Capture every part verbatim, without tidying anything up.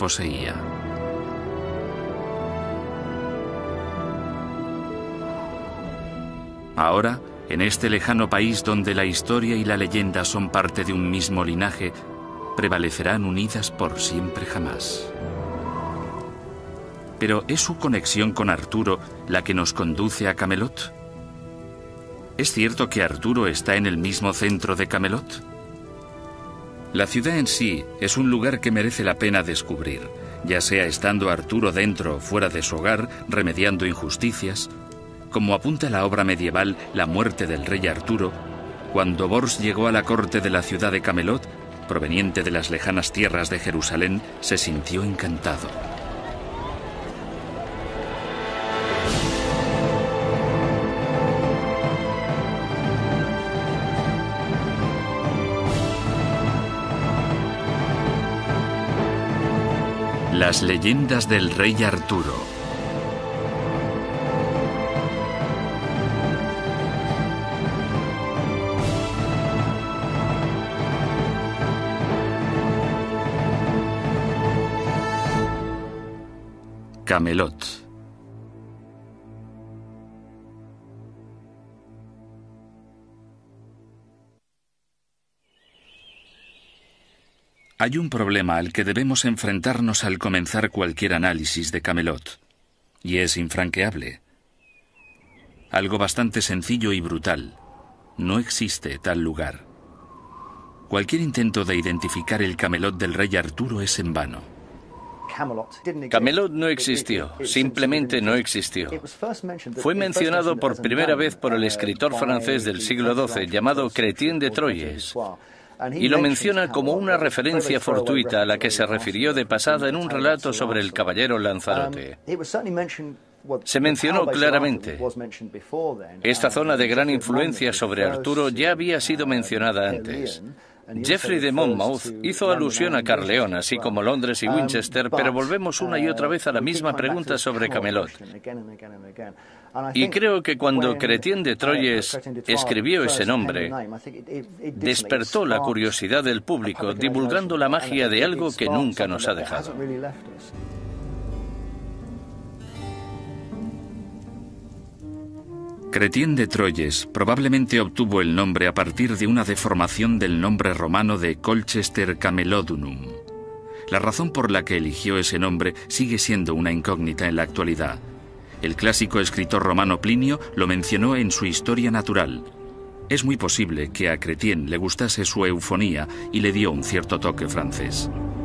poseía. Ahora, en este lejano país donde la historia y la leyenda son parte de un mismo linaje, prevalecerán unidas por siempre jamás. Pero ¿es su conexión con Arturo la que nos conduce a Camelot? ¿Es cierto que Arturo está en el mismo centro de Camelot? La ciudad en sí es un lugar que merece la pena descubrir, ya sea estando Arturo dentro o fuera de su hogar, remediando injusticias. Como apunta la obra medieval La muerte del rey Arturo, cuando Bors llegó a la corte de la ciudad de Camelot, proveniente de las lejanas tierras de Jerusalén, se sintió encantado. Las leyendas del rey Arturo. Camelot. Hay un problema al que debemos enfrentarnos al comenzar cualquier análisis de Camelot, y es infranqueable. Algo bastante sencillo y brutal. No existe tal lugar. Cualquier intento de identificar el Camelot del rey Arturo es en vano. Camelot no existió, simplemente no existió. Fue mencionado por primera vez por el escritor francés del siglo doce llamado Chrétien de Troyes, y lo menciona como una referencia fortuita a la que se refirió de pasada en un relato sobre el caballero Lanzarote. Se mencionó claramente. Esta zona de gran influencia sobre Arturo ya había sido mencionada antes. Geoffrey de Monmouth hizo alusión a Carleón, así como Londres y Winchester, pero volvemos una y otra vez a la misma pregunta sobre Camelot. Y creo que cuando Chrétien de Troyes escribió ese nombre, despertó la curiosidad del público, divulgando la magia de algo que nunca nos ha dejado. Chrétien de Troyes probablemente obtuvo el nombre a partir de una deformación del nombre romano de Colchester Camelodunum. La razón por la que eligió ese nombre sigue siendo una incógnita en la actualidad. El clásico escritor romano Plinio lo mencionó en su Historia Natural. Es muy posible que a Chrétien le gustase su eufonía y le dio un cierto toque francés.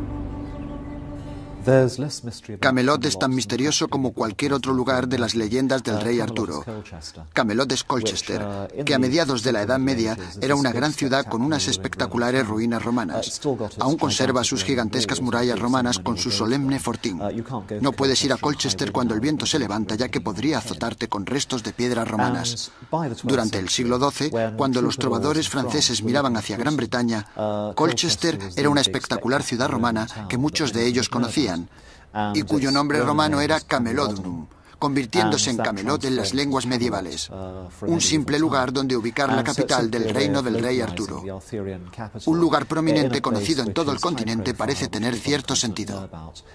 Camelot es tan misterioso como cualquier otro lugar de las leyendas del rey Arturo. Camelot es Colchester, que a mediados de la Edad Media era una gran ciudad con unas espectaculares ruinas romanas. Aún conserva sus gigantescas murallas romanas con su solemne fortín. No puedes ir a Colchester cuando el viento se levanta, ya que podría azotarte con restos de piedras romanas. Durante el siglo doce, cuando los trovadores franceses miraban hacia Gran Bretaña, Colchester era una espectacular ciudad romana que muchos de ellos conocían, y cuyo nombre romano era Camelodunum, convirtiéndose en Camelot en las lenguas medievales, un simple lugar donde ubicar la capital del reino del rey Arturo. Un lugar prominente conocido en todo el continente parece tener cierto sentido.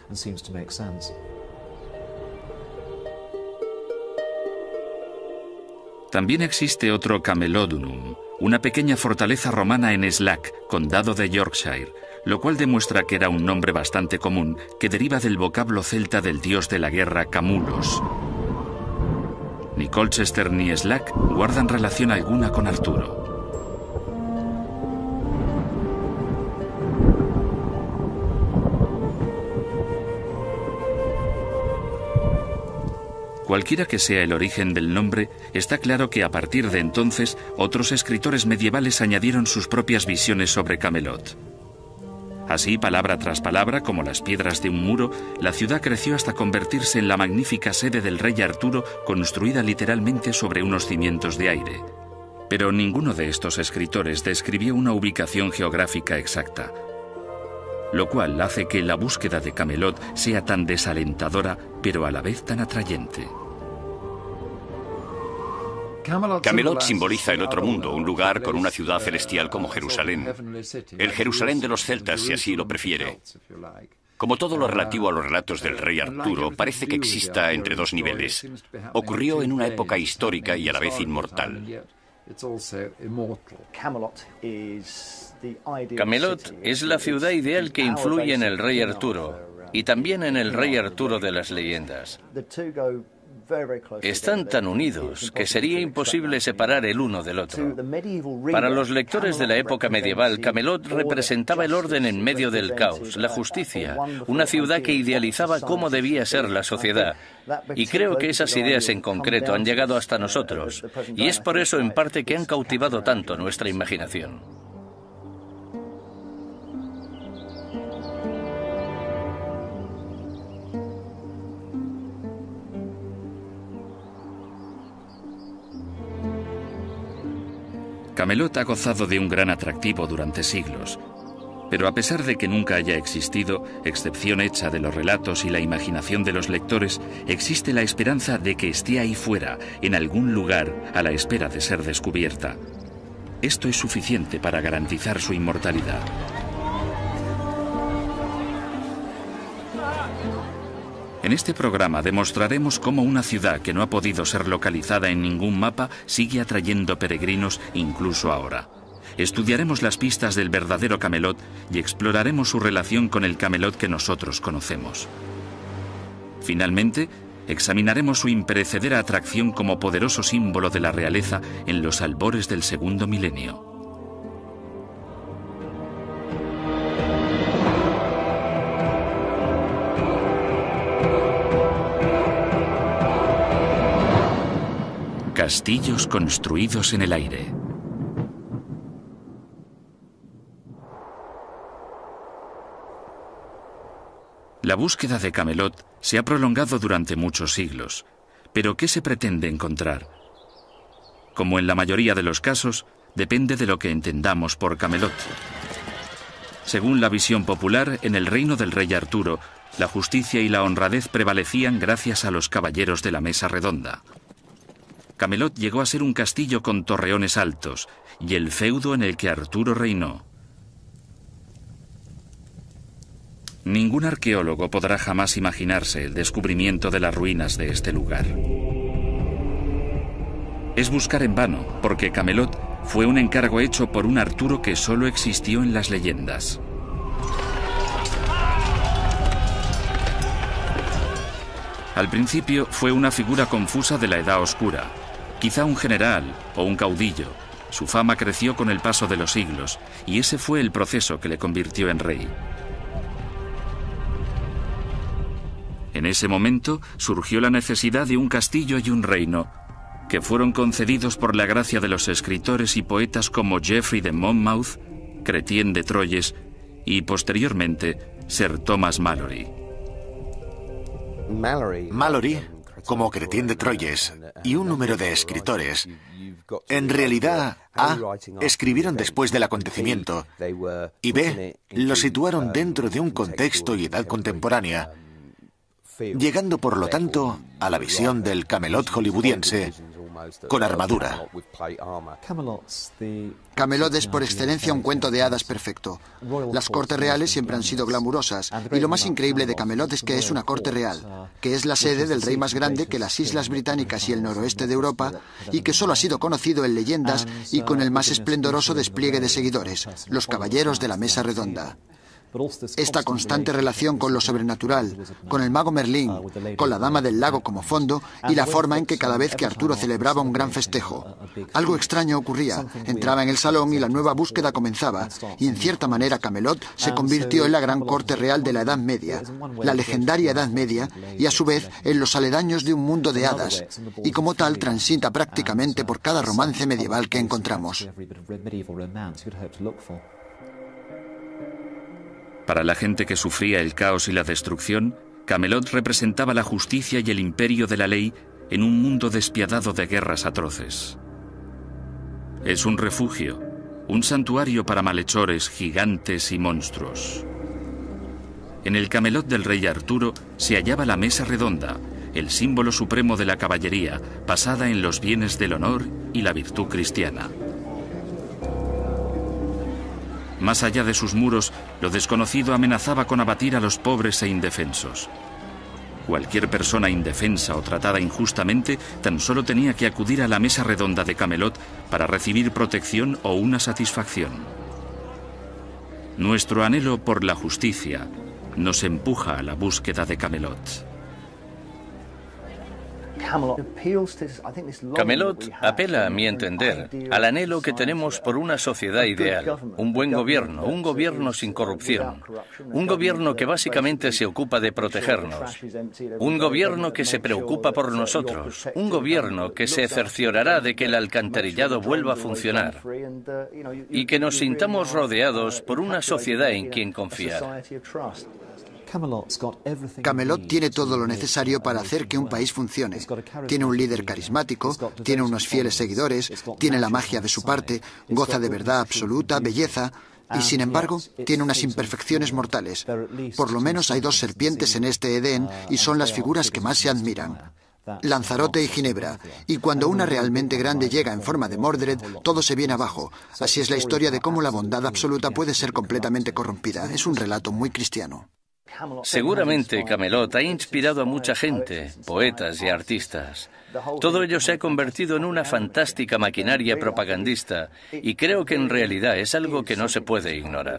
También existe otro Camelodunum, una pequeña fortaleza romana en Slack, condado de Yorkshire, lo cual demuestra que era un nombre bastante común que deriva del vocablo celta del dios de la guerra Camulos. Ni Colchester ni Slack guardan relación alguna con Arturo. Cualquiera que sea el origen del nombre, está claro que a partir de entonces otros escritores medievales añadieron sus propias visiones sobre Camelot. Así, palabra tras palabra, como las piedras de un muro, la ciudad creció hasta convertirse en la magnífica sede del rey Arturo, construida literalmente sobre unos cimientos de aire. Pero ninguno de estos escritores describió una ubicación geográfica exacta, lo cual hace que la búsqueda de Camelot sea tan desalentadora, pero a la vez tan atrayente. Camelot simboliza el otro mundo, un lugar con una ciudad celestial como Jerusalén. El Jerusalén de los celtas, si así lo prefiere. Como todo lo relativo a los relatos del rey Arturo, parece que exista entre dos niveles. Ocurrió en una época histórica y a la vez inmortal. Camelot es la ciudad ideal que influye en el rey Arturo y también en el rey Arturo de las leyendas. Están tan unidos que sería imposible separar el uno del otro. Para los lectores de la época medieval, Camelot representaba el orden en medio del caos, la justicia, una ciudad que idealizaba cómo debía ser la sociedad. Y creo que esas ideas en concreto han llegado hasta nosotros, y es por eso en parte que han cautivado tanto nuestra imaginación. Camelot ha gozado de un gran atractivo durante siglos, pero a pesar de que nunca haya existido, excepción hecha de los relatos y la imaginación de los lectores, existe la esperanza de que esté ahí fuera, en algún lugar, a la espera de ser descubierta. Esto es suficiente para garantizar su inmortalidad. En este programa demostraremos cómo una ciudad que no ha podido ser localizada en ningún mapa sigue atrayendo peregrinos incluso ahora. Estudiaremos las pistas del verdadero Camelot y exploraremos su relación con el Camelot que nosotros conocemos. Finalmente, examinaremos su imperecedera atracción como poderoso símbolo de la realeza en los albores del segundo milenio. Castillos construidos en el aire. La búsqueda de Camelot se ha prolongado durante muchos siglos. ¿Pero qué se pretende encontrar? Como en la mayoría de los casos, depende de lo que entendamos por Camelot. Según la visión popular, en el reino del rey Arturo, la justicia y la honradez prevalecían gracias a los caballeros de la mesa redonda. Camelot llegó a ser un castillo con torreones altos y el feudo en el que Arturo reinó. Ningún arqueólogo podrá jamás imaginarse el descubrimiento de las ruinas de este lugar. Es buscar en vano, porque Camelot fue un encargo hecho por un Arturo que solo existió en las leyendas. Al principio fue una figura confusa de la Edad Oscura. Quizá un general o un caudillo. Su fama creció con el paso de los siglos, y ese fue el proceso que le convirtió en rey. En ese momento surgió la necesidad de un castillo y un reino, que fueron concedidos por la gracia de los escritores y poetas como Geoffrey de Monmouth, Chrétien de Troyes y, posteriormente, Sir Thomas Malory. Malory, como Chrétien de Troyes, y un número de escritores, en realidad, A, escribieron después del acontecimiento, y B, lo situaron dentro de un contexto y edad contemporánea, llegando por lo tanto a la visión del Camelot hollywoodiense con armadura. Camelot es por excelencia un cuento de hadas perfecto. Las cortes reales siempre han sido glamurosas, y lo más increíble de Camelot es que es una corte real, que es la sede del rey más grande que las islas británicas y el noroeste de Europa, y que solo ha sido conocido en leyendas y con el más esplendoroso despliegue de seguidores, los caballeros de la mesa redonda. Esta constante relación con lo sobrenatural, con el mago Merlín, con la dama del lago como fondo y la forma en que cada vez que Arturo celebraba un gran festejo, algo extraño ocurría. Entraba en el salón y la nueva búsqueda comenzaba, y en cierta manera Camelot se convirtió en la gran corte real de la Edad Media, la legendaria Edad Media, y a su vez en los aledaños de un mundo de hadas, y como tal transita prácticamente por cada romance medieval que encontramos. Para la gente que sufría el caos y la destrucción, Camelot representaba la justicia y el imperio de la ley en un mundo despiadado de guerras atroces. Es un refugio, un santuario para malhechores, gigantes y monstruos. En el Camelot del rey Arturo se hallaba la mesa redonda, el símbolo supremo de la caballería, basada en los bienes del honor y la virtud cristiana. Más allá de sus muros, lo desconocido amenazaba con abatir a los pobres e indefensos. Cualquier persona indefensa o tratada injustamente tan solo tenía que acudir a la mesa redonda de Camelot para recibir protección o una satisfacción. Nuestro anhelo por la justicia nos empuja a la búsqueda de Camelot. Camelot apela, a mi entender, al anhelo que tenemos por una sociedad ideal, un buen gobierno, un gobierno sin corrupción, un gobierno que básicamente se ocupa de protegernos, un gobierno que se preocupa por nosotros, un gobierno que se cerciorará de que el alcantarillado vuelva a funcionar y que nos sintamos rodeados por una sociedad en quien confiar. Camelot tiene todo lo necesario para hacer que un país funcione. Tiene un líder carismático, tiene unos fieles seguidores, tiene la magia de su parte, goza de verdad absoluta, belleza, y sin embargo tiene unas imperfecciones mortales. Por lo menos hay dos serpientes en este Edén y son las figuras que más se admiran. Lanzarote y Ginebra, y cuando una realmente grande llega en forma de Mordred, todo se viene abajo. Así es la historia de cómo la bondad absoluta puede ser completamente corrompida. Es un relato muy cristiano. Seguramente Camelot ha inspirado a mucha gente, poetas y artistas. Todo ello se ha convertido en una fantástica maquinaria propagandista y creo que en realidad es algo que no se puede ignorar.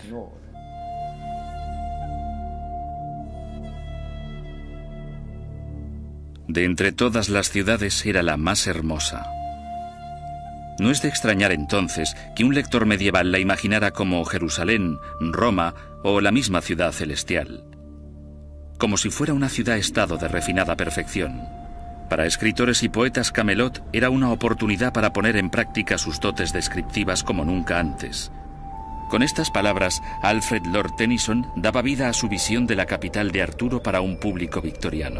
De entre todas las ciudades era la más hermosa. No es de extrañar entonces que un lector medieval la imaginara como Jerusalén, Roma o la misma ciudad celestial. Como si fuera una ciudad-estado de refinada perfección. Para escritores y poetas, Camelot era una oportunidad para poner en práctica sus dotes descriptivas como nunca antes. Con estas palabras, Alfred Lord Tennyson daba vida a su visión de la capital de Arturo para un público victoriano.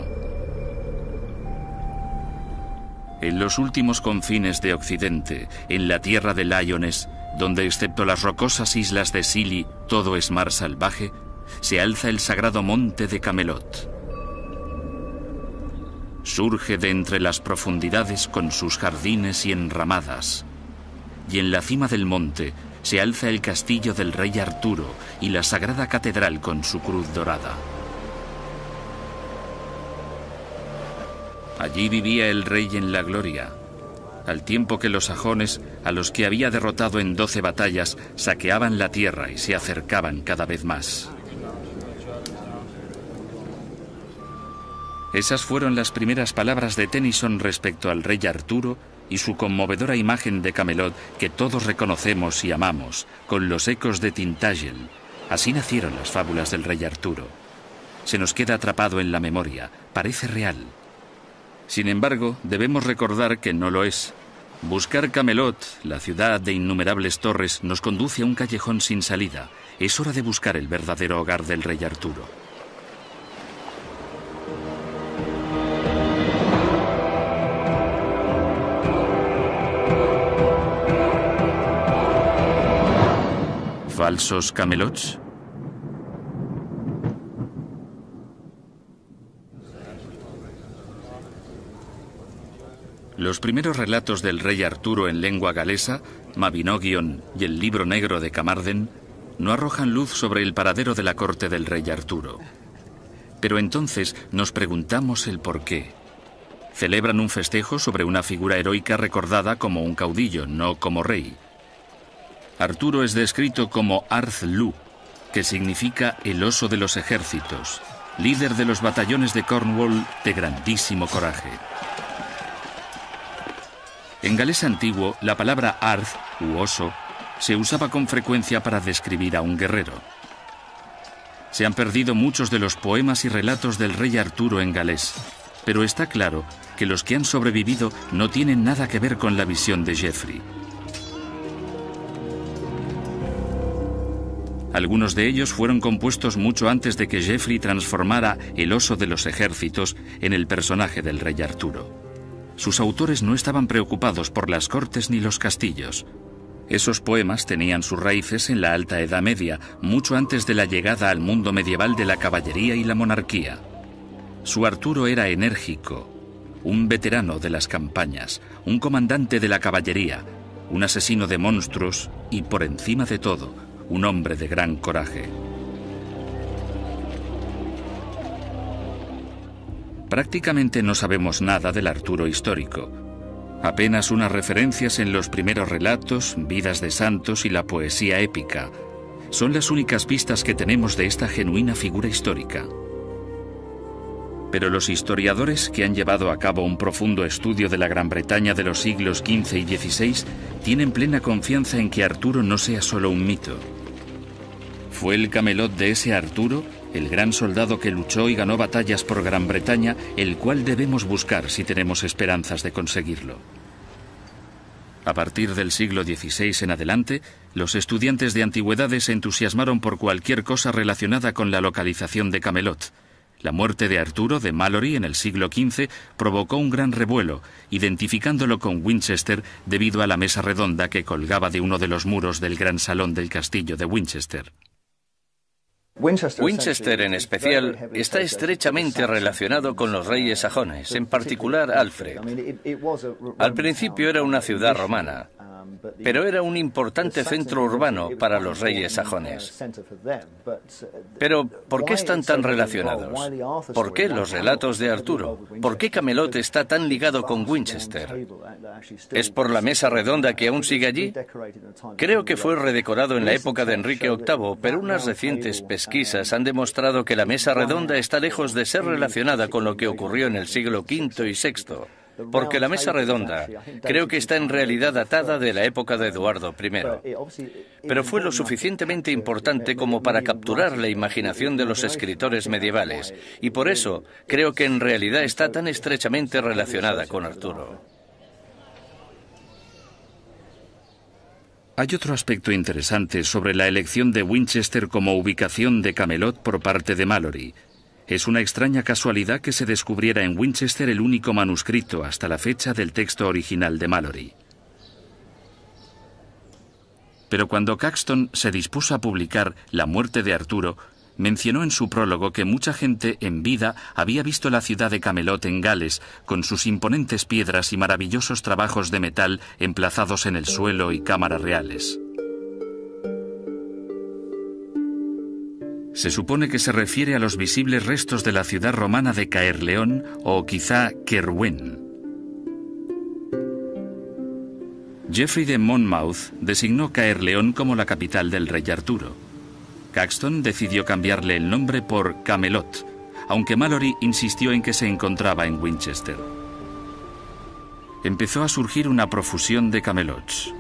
En los últimos confines de Occidente, en la tierra de Lyonesse, donde excepto las rocosas islas de Scilly todo es mar salvaje, se alza el sagrado monte de Camelot. Surge de entre las profundidades con sus jardines y enramadas, y en la cima del monte se alza el castillo del rey Arturo y la sagrada catedral con su cruz dorada. Allí vivía el rey en la gloria, al tiempo que los sajones, a los que había derrotado en doce batallas, saqueaban la tierra y se acercaban cada vez más. Esas fueron las primeras palabras de Tennyson respecto al rey Arturo y su conmovedora imagen de Camelot que todos reconocemos y amamos, con los ecos de Tintagel. Así nacieron las fábulas del rey Arturo. Se nos queda atrapado en la memoria, parece real. Sin embargo, debemos recordar que no lo es. Buscar Camelot, la ciudad de innumerables torres, nos conduce a un callejón sin salida. Es hora de buscar el verdadero hogar del rey Arturo. ¿Falsos Camelots? Los primeros relatos del rey Arturo en lengua galesa, Mabinogion y el libro negro de Camarden, no arrojan luz sobre el paradero de la corte del rey Arturo. Pero entonces nos preguntamos el porqué. Celebran un festejo sobre una figura heroica recordada como un caudillo, no como rey. Arturo es descrito como Arth-Lu, que significa el oso de los ejércitos, líder de los batallones de Cornwall de grandísimo coraje. En galés antiguo, la palabra Arth, u oso, se usaba con frecuencia para describir a un guerrero. Se han perdido muchos de los poemas y relatos del rey Arturo en galés, pero está claro que los que han sobrevivido no tienen nada que ver con la visión de Geoffrey. Algunos de ellos fueron compuestos mucho antes de que Geoffrey transformara el oso de los ejércitos en el personaje del rey Arturo. Sus autores no estaban preocupados por las cortes ni los castillos. Esos poemas tenían sus raíces en la Alta Edad Media, mucho antes de la llegada al mundo medieval de la caballería y la monarquía. Su Arturo era enérgico, un veterano de las campañas, un comandante de la caballería, un asesino de monstruos y, por encima de todo, un hombre de gran coraje. Prácticamente no sabemos nada del Arturo histórico. Apenas unas referencias en los primeros relatos, vidas de santos y la poesía épica. Son las únicas pistas que tenemos de esta genuina figura histórica. Pero los historiadores que han llevado a cabo un profundo estudio de la Gran Bretaña de los siglos quince y dieciséis tienen plena confianza en que Arturo no sea solo un mito. ¿Fue el Camelot de ese Arturo, el gran soldado que luchó y ganó batallas por Gran Bretaña, el cual debemos buscar si tenemos esperanzas de conseguirlo? A partir del siglo dieciséis en adelante, los estudiantes de antigüedades se entusiasmaron por cualquier cosa relacionada con la localización de Camelot. La muerte de Arturo de Malory en el siglo quince provocó un gran revuelo, identificándolo con Winchester debido a la mesa redonda que colgaba de uno de los muros del gran salón del castillo de Winchester. Winchester, en especial, está estrechamente relacionado con los reyes sajones, en particular Alfred. Al principio era una ciudad romana, pero era un importante centro urbano para los reyes sajones. Pero, ¿por qué están tan relacionados? ¿Por qué los relatos de Arturo? ¿Por qué Camelot está tan ligado con Winchester? ¿Es por la mesa redonda que aún sigue allí? Creo que fue redecorado en la época de Enrique octavo, pero unas recientes pesquisas han demostrado que la mesa redonda está lejos de ser relacionada con lo que ocurrió en el siglo quinto y sexto. Porque la mesa redonda creo que está en realidad datada de la época de Eduardo primero. Pero fue lo suficientemente importante como para capturar la imaginación de los escritores medievales, y por eso creo que en realidad está tan estrechamente relacionada con Arturo. Hay otro aspecto interesante sobre la elección de Winchester como ubicación de Camelot por parte de Malory. Es una extraña casualidad que se descubriera en Winchester el único manuscrito hasta la fecha del texto original de Malory. Pero cuando Caxton se dispuso a publicar La muerte de Arturo, mencionó en su prólogo que mucha gente en vida había visto la ciudad de Camelot en Gales, con sus imponentes piedras y maravillosos trabajos de metal emplazados en el suelo y cámaras reales. Se supone que se refiere a los visibles restos de la ciudad romana de Caerleón o quizá Caerwen. Geoffrey de Monmouth designó Caerleón como la capital del rey Arturo. Caxton decidió cambiarle el nombre por Camelot, aunque Malory insistió en que se encontraba en Winchester. Empezó a surgir una profusión de Camelots.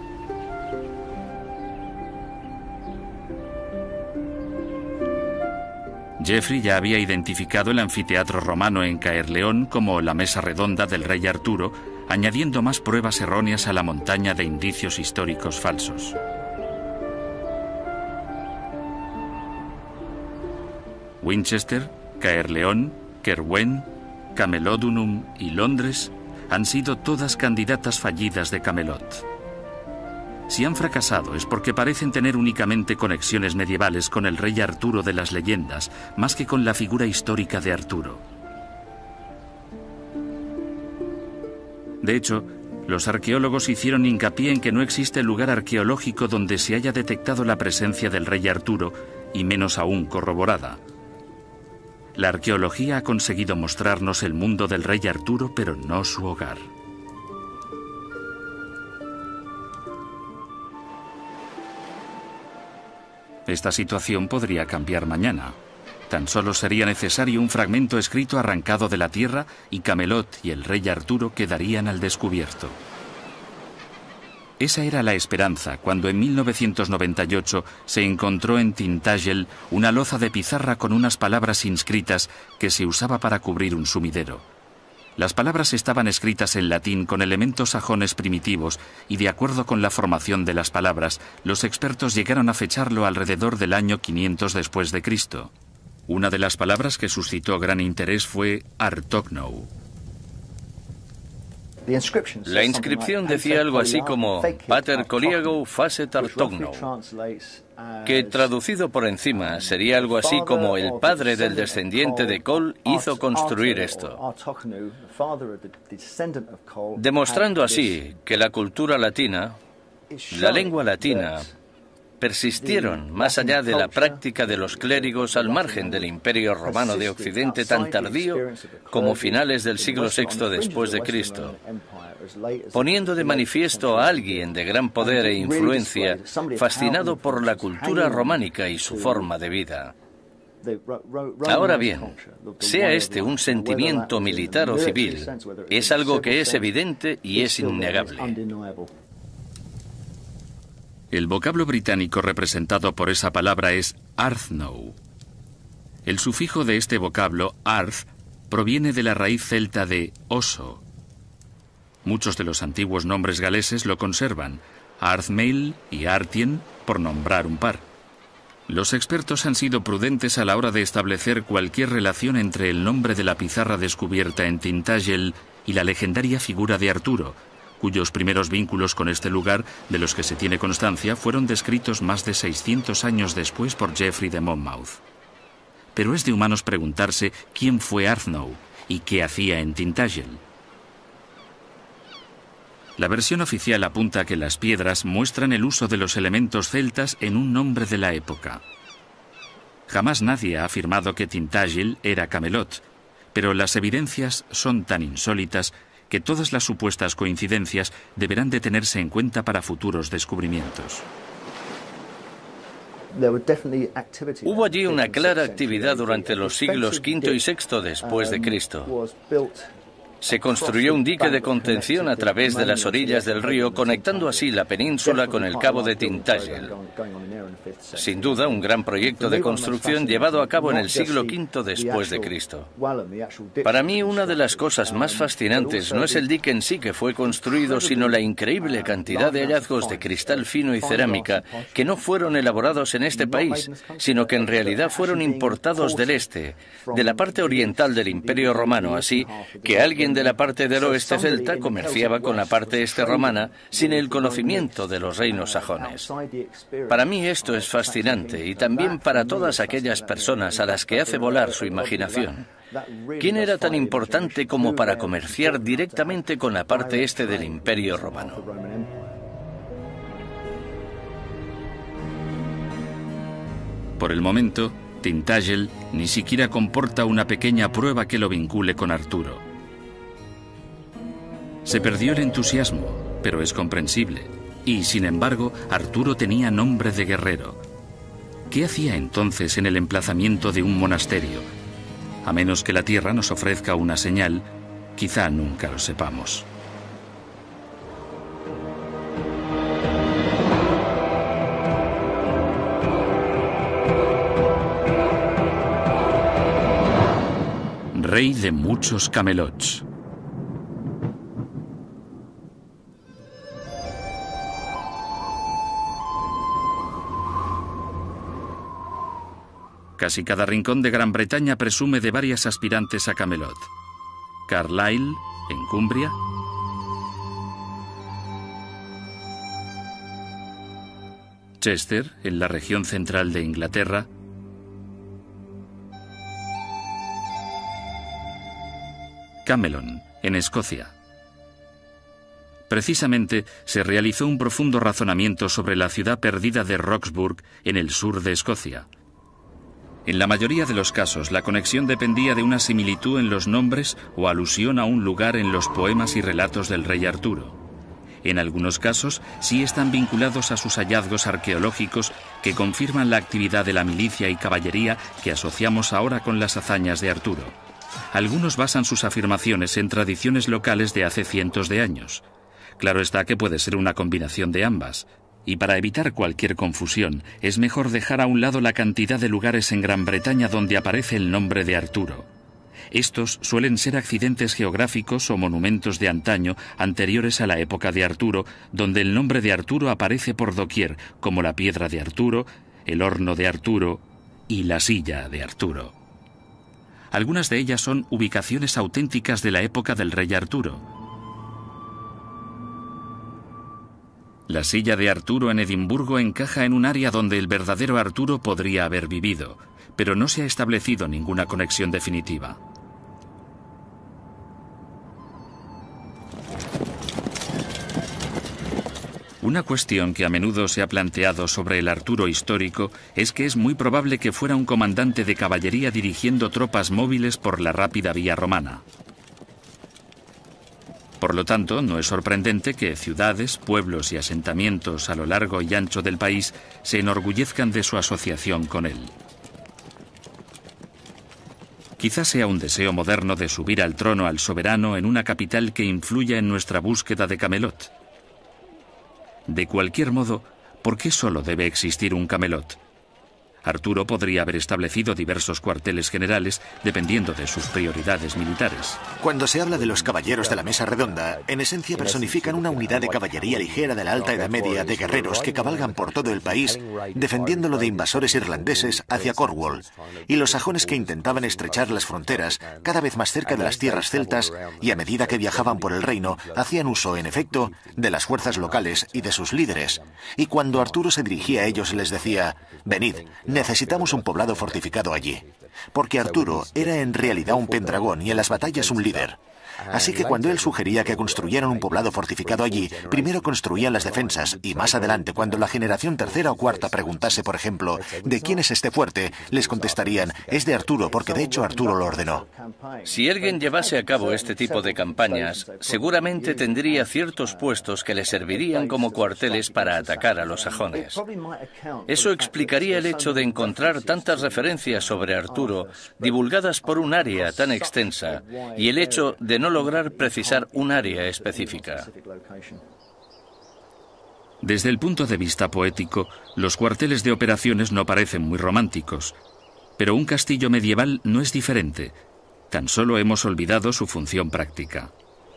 Geoffrey ya había identificado el anfiteatro romano en Caerleón como la mesa redonda del rey Arturo, añadiendo más pruebas erróneas a la montaña de indicios históricos falsos. Winchester, Caerleón, Caerwen, Camelodunum y Londres han sido todas candidatas fallidas de Camelot. Si han fracasado es porque parecen tener únicamente conexiones medievales con el rey Arturo de las leyendas, más que con la figura histórica de Arturo. De hecho, los arqueólogos hicieron hincapié en que no existe lugar arqueológico donde se haya detectado la presencia del rey Arturo, y menos aún corroborada. La arqueología ha conseguido mostrarnos el mundo del rey Arturo, pero no su hogar. Esta situación podría cambiar mañana. Tan solo sería necesario un fragmento escrito arrancado de la tierra y Camelot y el rey Arturo quedarían al descubierto. Esa era la esperanza cuando en mil novecientos noventa y ocho se encontró en Tintagel una loza de pizarra con unas palabras inscritas que se usaba para cubrir un sumidero. Las palabras estaban escritas en latín con elementos sajones primitivos y, de acuerdo con la formación de las palabras, los expertos llegaron a fecharlo alrededor del año quinientos después de Cristo. Una de las palabras que suscitó gran interés fue Artognou. La inscripción decía algo así como Pater Coliago facet Artognou, que traducido por encima sería algo así como el padre del descendiente de Col hizo construir esto, demostrando así que la cultura latina, la lengua latina, persistieron más allá de la práctica de los clérigos al margen del Imperio Romano de Occidente tan tardío como finales del siglo sexto después de Cristo, poniendo de manifiesto a alguien de gran poder e influencia fascinado por la cultura románica y su forma de vida. Ahora bien, sea este un sentimiento militar o civil, es algo que es evidente y es innegable. El vocablo británico representado por esa palabra es Arthnow. El sufijo de este vocablo, arth, proviene de la raíz celta de oso. Muchos de los antiguos nombres galeses lo conservan, Arthmail y Artien, por nombrar un par. Los expertos han sido prudentes a la hora de establecer cualquier relación entre el nombre de la pizarra descubierta en Tintagel y la legendaria figura de Arturo, cuyos primeros vínculos con este lugar, de los que se tiene constancia, fueron descritos más de seiscientos años después por Geoffrey de Monmouth. Pero es de humanos preguntarse quién fue Arthnow y qué hacía en Tintagel. La versión oficial apunta a que las piedras muestran el uso de los elementos celtas en un nombre de la época. Jamás nadie ha afirmado que Tintagel era Camelot, pero las evidencias son tan insólitas que todas las supuestas coincidencias deberán de tenerse en cuenta para futuros descubrimientos. Hubo allí una clara actividad durante los siglos quinto y sexto después de Cristo. Se construyó un dique de contención a través de las orillas del río, conectando así la península con el cabo de Tintagel. Sin duda, un gran proyecto de construcción llevado a cabo en el siglo quinto después de Cristo. Para mí, una de las cosas más fascinantes no es el dique en sí que fue construido, sino la increíble cantidad de hallazgos de cristal fino y cerámica que no fueron elaborados en este país, sino que en realidad fueron importados del este, de la parte oriental del Imperio Romano, así que alguien de la parte del oeste celta comerciaba con la parte este romana sin el conocimiento de los reinos sajones. Para mí esto es fascinante y también para todas aquellas personas a las que hace volar su imaginación. ¿Quién era tan importante como para comerciar directamente con la parte este del Imperio Romano? Por el momento, Tintagel ni siquiera comporta una pequeña prueba que lo vincule con Arturo. Se perdió el entusiasmo, pero es comprensible. Y, sin embargo, Arturo tenía nombre de guerrero. ¿Qué hacía entonces en el emplazamiento de un monasterio? A menos que la tierra nos ofrezca una señal, quizá nunca lo sepamos. Rey de muchos Camelots. Casi cada rincón de Gran Bretaña presume de varias aspirantes a Camelot. Carlisle, en Cumbria. Chester, en la región central de Inglaterra. Camelon, en Escocia. Precisamente se realizó un profundo razonamiento sobre la ciudad perdida de Roxburgh en el sur de Escocia. En la mayoría de los casos, la conexión dependía de una similitud en los nombres o alusión a un lugar en los poemas y relatos del rey Arturo. En algunos casos, sí están vinculados a sus hallazgos arqueológicos que confirman la actividad de la milicia y caballería que asociamos ahora con las hazañas de Arturo. Algunos basan sus afirmaciones en tradiciones locales de hace cientos de años. Claro está que puede ser una combinación de ambas. Y para evitar cualquier confusión, es mejor dejar a un lado la cantidad de lugares en Gran Bretaña donde aparece el nombre de Arturo. Estos suelen ser accidentes geográficos o monumentos de antaño anteriores a la época de Arturo, donde el nombre de Arturo aparece por doquier, como la piedra de Arturo, el horno de Arturo y la silla de Arturo. Algunas de ellas son ubicaciones auténticas de la época del rey Arturo. La silla de Arturo en Edimburgo encaja en un área donde el verdadero Arturo podría haber vivido, pero no se ha establecido ninguna conexión definitiva. Una cuestión que a menudo se ha planteado sobre el Arturo histórico es que es muy probable que fuera un comandante de caballería dirigiendo tropas móviles por la rápida vía romana. Por lo tanto, no es sorprendente que ciudades, pueblos y asentamientos a lo largo y ancho del país se enorgullezcan de su asociación con él. Quizás sea un deseo moderno de subir al trono al soberano en una capital que influya en nuestra búsqueda de Camelot. De cualquier modo, ¿por qué solo debe existir un Camelot? Arturo podría haber establecido diversos cuarteles generales dependiendo de sus prioridades militares. Cuando se habla de los caballeros de la mesa redonda, en esencia personifican una unidad de caballería ligera de la Alta Edad Media de guerreros que cabalgan por todo el país defendiéndolo de invasores irlandeses hacia Cornwall, y los sajones que intentaban estrechar las fronteras cada vez más cerca de las tierras celtas y a medida que viajaban por el reino hacían uso, en efecto, de las fuerzas locales y de sus líderes. Y cuando Arturo se dirigía a ellos les decía: «Venid, necesitamos un poblado fortificado allí», porque Arturo era en realidad un pendragón y en las batallas un líder. Así que cuando él sugería que construyeran un poblado fortificado allí, primero construían las defensas y más adelante, cuando la generación tercera o cuarta preguntase, por ejemplo, ¿de quién es este fuerte?, les contestarían: «Es de Arturo, porque de hecho Arturo lo ordenó». Si alguien llevase a cabo este tipo de campañas, seguramente tendría ciertos puestos que le servirían como cuarteles para atacar a los sajones. Eso explicaría el hecho de encontrar tantas referencias sobre Arturo divulgadas por un área tan extensa y el hecho de no lograr precisar un área específica. Desde el punto de vista poético, los cuarteles de operaciones no parecen muy románticos, pero un castillo medieval no es diferente. Tan solo hemos olvidado su función práctica.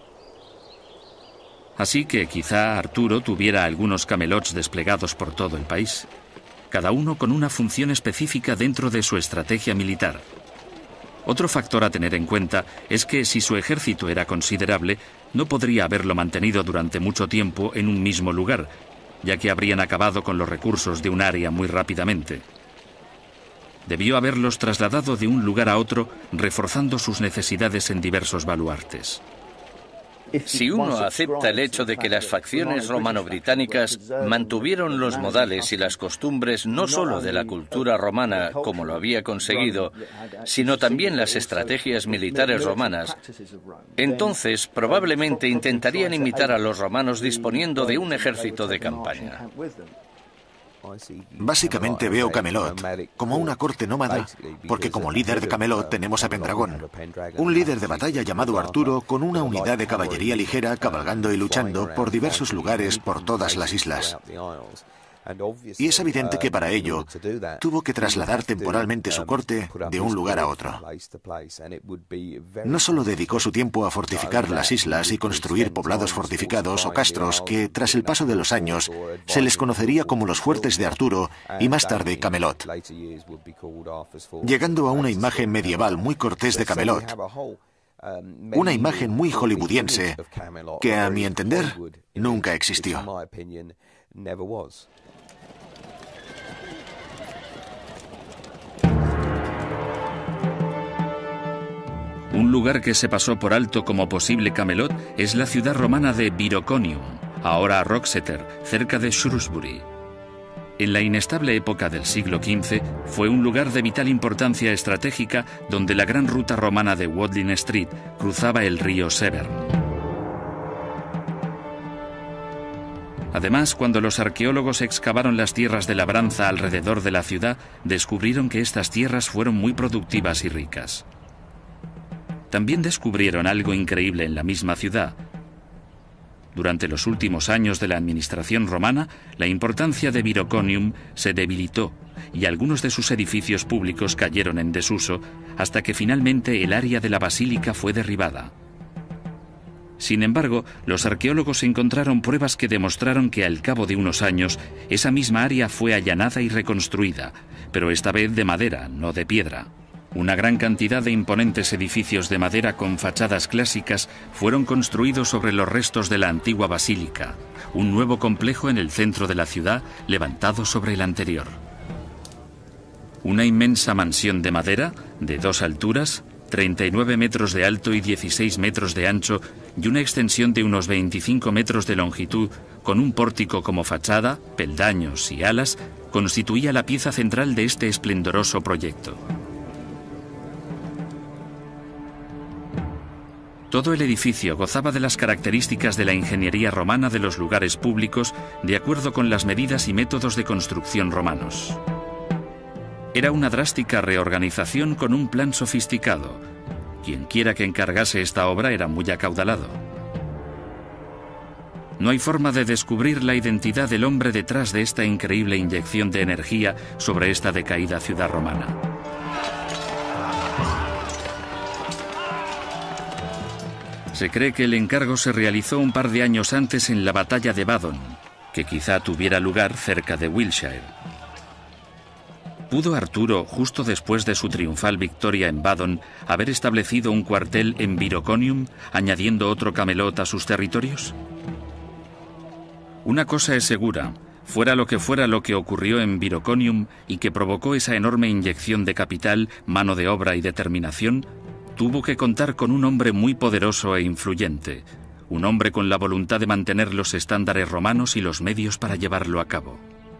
Así que quizá Arturo tuviera algunos camelots desplegados por todo el país, cada uno con una función específica dentro de su estrategia militar. Otro factor a tener en cuenta es que si su ejército era considerable, no podría haberlo mantenido durante mucho tiempo en un mismo lugar, ya que habrían acabado con los recursos de un área muy rápidamente. Debió haberlos trasladado de un lugar a otro, reforzando sus necesidades en diversos baluartes. Si uno acepta el hecho de que las facciones romano-británicas mantuvieron los modales y las costumbres no solo de la cultura romana como lo había conseguido, sino también las estrategias militares romanas, entonces probablemente intentarían imitar a los romanos disponiendo de un ejército de campaña. Básicamente veo Camelot como una corte nómada, porque como líder de Camelot tenemos a Pendragón, un líder de batalla llamado Arturo con una unidad de caballería ligera cabalgando y luchando por diversos lugares por todas las islas. Y es evidente que para ello tuvo que trasladar temporalmente su corte de un lugar a otro. No solo dedicó su tiempo a fortificar las islas y construir poblados fortificados o castros que, tras el paso de los años, se les conocería como los fuertes de Arturo y más tarde Camelot, llegando a una imagen medieval muy cortés de Camelot, una imagen muy hollywoodiense que, a mi entender, nunca existió. Un lugar que se pasó por alto como posible Camelot es la ciudad romana de Viroconium, ahora Roxeter, cerca de Shrewsbury. En la inestable época del siglo quince, fue un lugar de vital importancia estratégica donde la gran ruta romana de Watling Street cruzaba el río Severn. Además, cuando los arqueólogos excavaron las tierras de labranza alrededor de la ciudad, descubrieron que estas tierras fueron muy productivas y ricas. También descubrieron algo increíble en la misma ciudad. Durante los últimos años de la administración romana, la importancia de Viroconium se debilitó y algunos de sus edificios públicos cayeron en desuso hasta que finalmente el área de la basílica fue derribada. Sin embargo, los arqueólogos encontraron pruebas que demostraron que al cabo de unos años esa misma área fue allanada y reconstruida, pero esta vez de madera, no de piedra. Una gran cantidad de imponentes edificios de madera con fachadas clásicas fueron construidos sobre los restos de la antigua basílica, un nuevo complejo en el centro de la ciudad levantado sobre el anterior. Una inmensa mansión de madera, de dos alturas, treinta y nueve metros de alto y dieciséis metros de ancho y una extensión de unos veinticinco metros de longitud, con un pórtico como fachada, peldaños y alas, constituía la pieza central de este esplendoroso proyecto. Todo el edificio gozaba de las características de la ingeniería romana de los lugares públicos, de acuerdo con las medidas y métodos de construcción romanos. Era una drástica reorganización con un plan sofisticado. Quienquiera que encargase esta obra era muy acaudalado. No hay forma de descubrir la identidad del hombre detrás de esta increíble inyección de energía sobre esta decaída ciudad romana. Se cree que el encargo se realizó un par de años antes en la batalla de Badon, que quizá tuviera lugar cerca de Wiltshire. ¿Pudo Arturo, justo después de su triunfal victoria en Badon, haber establecido un cuartel en Viroconium, añadiendo otro Camelot a sus territorios? Una cosa es segura, fuera lo que fuera lo que ocurrió en Viroconium y que provocó esa enorme inyección de capital, mano de obra y determinación, tuvo que contar con un hombre muy poderoso e influyente, un hombre con la voluntad de mantener los estándares romanos y los medios para llevarlo a cabo.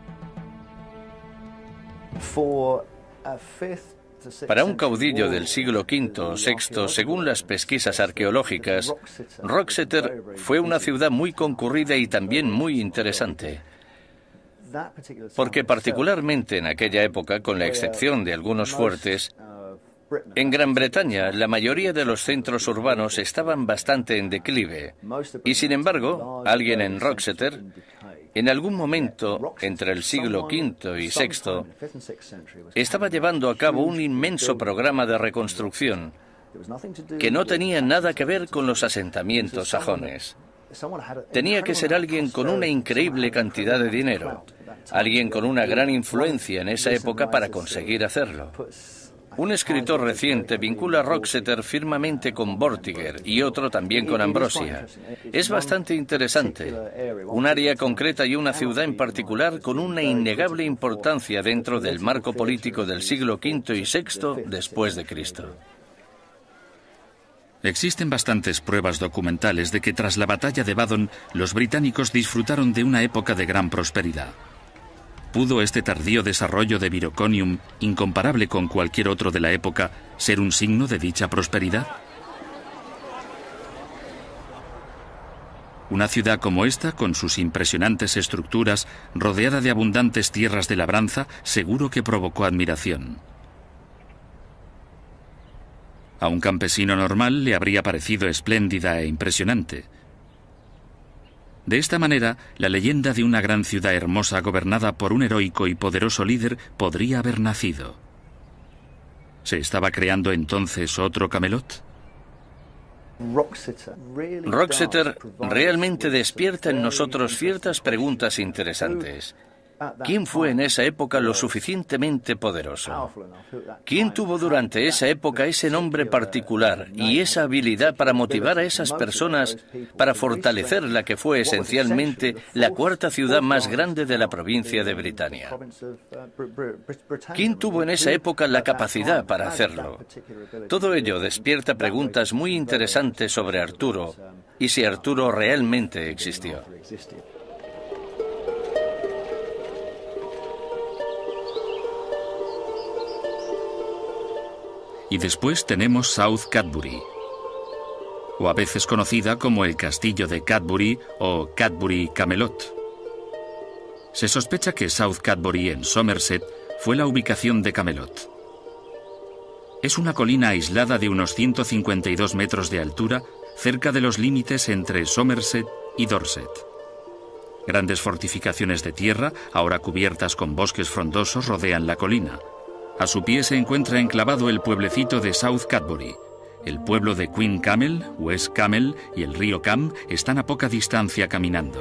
Para un caudillo del siglo quinto o sexto, según las pesquisas arqueológicas, Wroxeter fue una ciudad muy concurrida y también muy interesante. Porque particularmente en aquella época, con la excepción de algunos fuertes, en Gran Bretaña, la mayoría de los centros urbanos estaban bastante en declive, y sin embargo, alguien en Wroxeter, en algún momento entre el siglo quinto y sexto, estaba llevando a cabo un inmenso programa de reconstrucción que no tenía nada que ver con los asentamientos sajones. Tenía que ser alguien con una increíble cantidad de dinero, alguien con una gran influencia en esa época para conseguir hacerlo. Un escritor reciente vincula a Wroxeter firmemente con Vortiger y otro también con Ambrosia. Es bastante interesante. Un área concreta y una ciudad en particular con una innegable importancia dentro del marco político del siglo quinto y sexto después de Cristo. Existen bastantes pruebas documentales de que tras la batalla de Badon, los británicos disfrutaron de una época de gran prosperidad. ¿Pudo este tardío desarrollo de Viroconium, incomparable con cualquier otro de la época, ser un signo de dicha prosperidad? Una ciudad como esta, con sus impresionantes estructuras, rodeada de abundantes tierras de labranza, seguro que provocó admiración. A un campesino normal le habría parecido espléndida e impresionante. De esta manera, la leyenda de una gran ciudad hermosa gobernada por un heroico y poderoso líder podría haber nacido. ¿Se estaba creando entonces otro Camelot? Wroxeter realmente despierta en nosotros ciertas preguntas interesantes. ¿Quién fue en esa época lo suficientemente poderoso? ¿Quién tuvo durante esa época ese nombre particular y esa habilidad para motivar a esas personas para fortalecer la que fue esencialmente la cuarta ciudad más grande de la provincia de Britania? ¿Quién tuvo en esa época la capacidad para hacerlo? Todo ello despierta preguntas muy interesantes sobre Arturo y si Arturo realmente existió. Y después tenemos South Cadbury, o a veces conocida como el Castillo de Cadbury o Cadbury Camelot. Se sospecha que South Cadbury en Somerset fue la ubicación de Camelot. Es una colina aislada de unos ciento cincuenta y dos metros de altura, cerca de los límites entre Somerset y Dorset. Grandes fortificaciones de tierra, ahora cubiertas con bosques frondosos, rodean la colina. A su pie se encuentra enclavado el pueblecito de South Cadbury. El pueblo de Queen Camel, West Camel y el río Cam están a poca distancia caminando.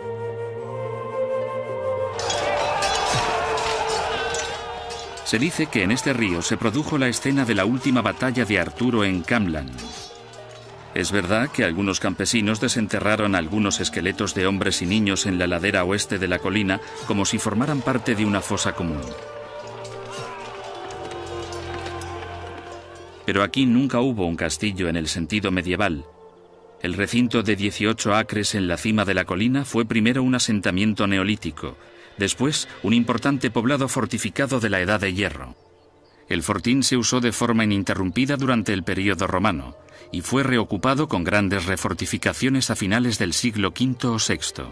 Se dice que en este río se produjo la escena de la última batalla de Arturo en Camlann. Es verdad que algunos campesinos desenterraron algunos esqueletos de hombres y niños en la ladera oeste de la colina como si formaran parte de una fosa común. Pero aquí nunca hubo un castillo en el sentido medieval. El recinto de dieciocho acres en la cima de la colina fue primero un asentamiento neolítico, después un importante poblado fortificado de la Edad de Hierro. El fortín se usó de forma ininterrumpida durante el período romano y fue reocupado con grandes refortificaciones a finales del siglo quinto o sexto.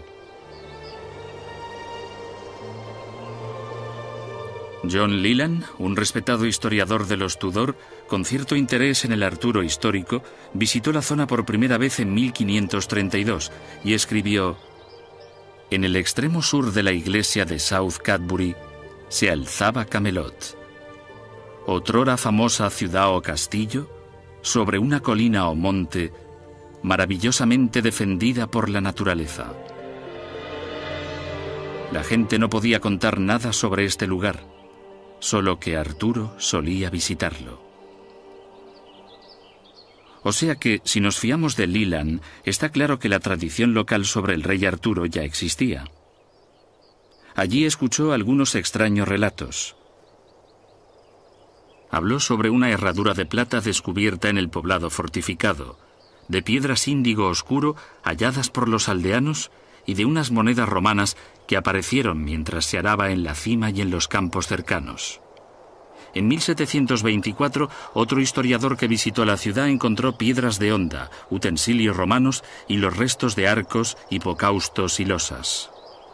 John Leland, un respetado historiador de los Tudor, con cierto interés en el Arturo histórico, visitó la zona por primera vez en mil quinientos treinta y dos y escribió: «En el extremo sur de la iglesia de South Cadbury se alzaba Camelot, otrora famosa ciudad o castillo, sobre una colina o monte, maravillosamente defendida por la naturaleza. La gente no podía contar nada sobre este lugar, solo que Arturo solía visitarlo». O sea que, si nos fiamos de Leland, está claro que la tradición local sobre el rey Arturo ya existía. Allí escuchó algunos extraños relatos. Habló sobre una herradura de plata descubierta en el poblado fortificado, de piedras índigo oscuro halladas por los aldeanos y de unas monedas romanas que aparecieron mientras se araba en la cima y en los campos cercanos. En mil setecientos veinticuatro, otro historiador que visitó la ciudad encontró piedras de honda, utensilios romanos y los restos de arcos, hipocaustos y losas.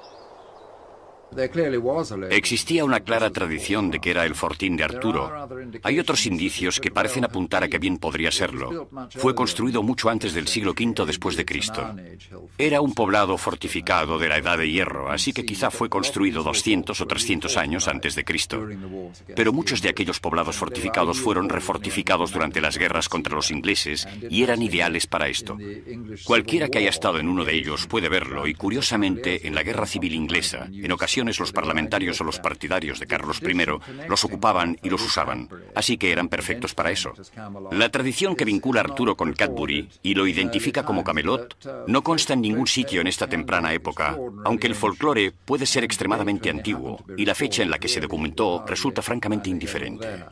Existía una clara tradición de que era el fortín de Arturo. Hay otros indicios que parecen apuntar a que bien podría serlo. Fue construido mucho antes del siglo quinto después de Cristo. Era un poblado fortificado de la Edad de Hierro, así que quizá fue construido doscientos o trescientos años antes de Cristo. Pero muchos de aquellos poblados fortificados fueron refortificados durante las guerras contra los ingleses y eran ideales para esto. Cualquiera que haya estado en uno de ellos puede verlo y, curiosamente, en la Guerra Civil Inglesa, en ocasiones los parlamentarios o los partidarios de Carlos primero los ocupaban y los usaban, así que eran perfectos para eso. La tradición que vincula a Arturo con Cadbury y lo identifica como Camelot no consta en ningún sitio en esta temprana época, aunque el folclore puede ser extremadamente antiguo y la fecha en la que se documentó resulta francamente indiferente.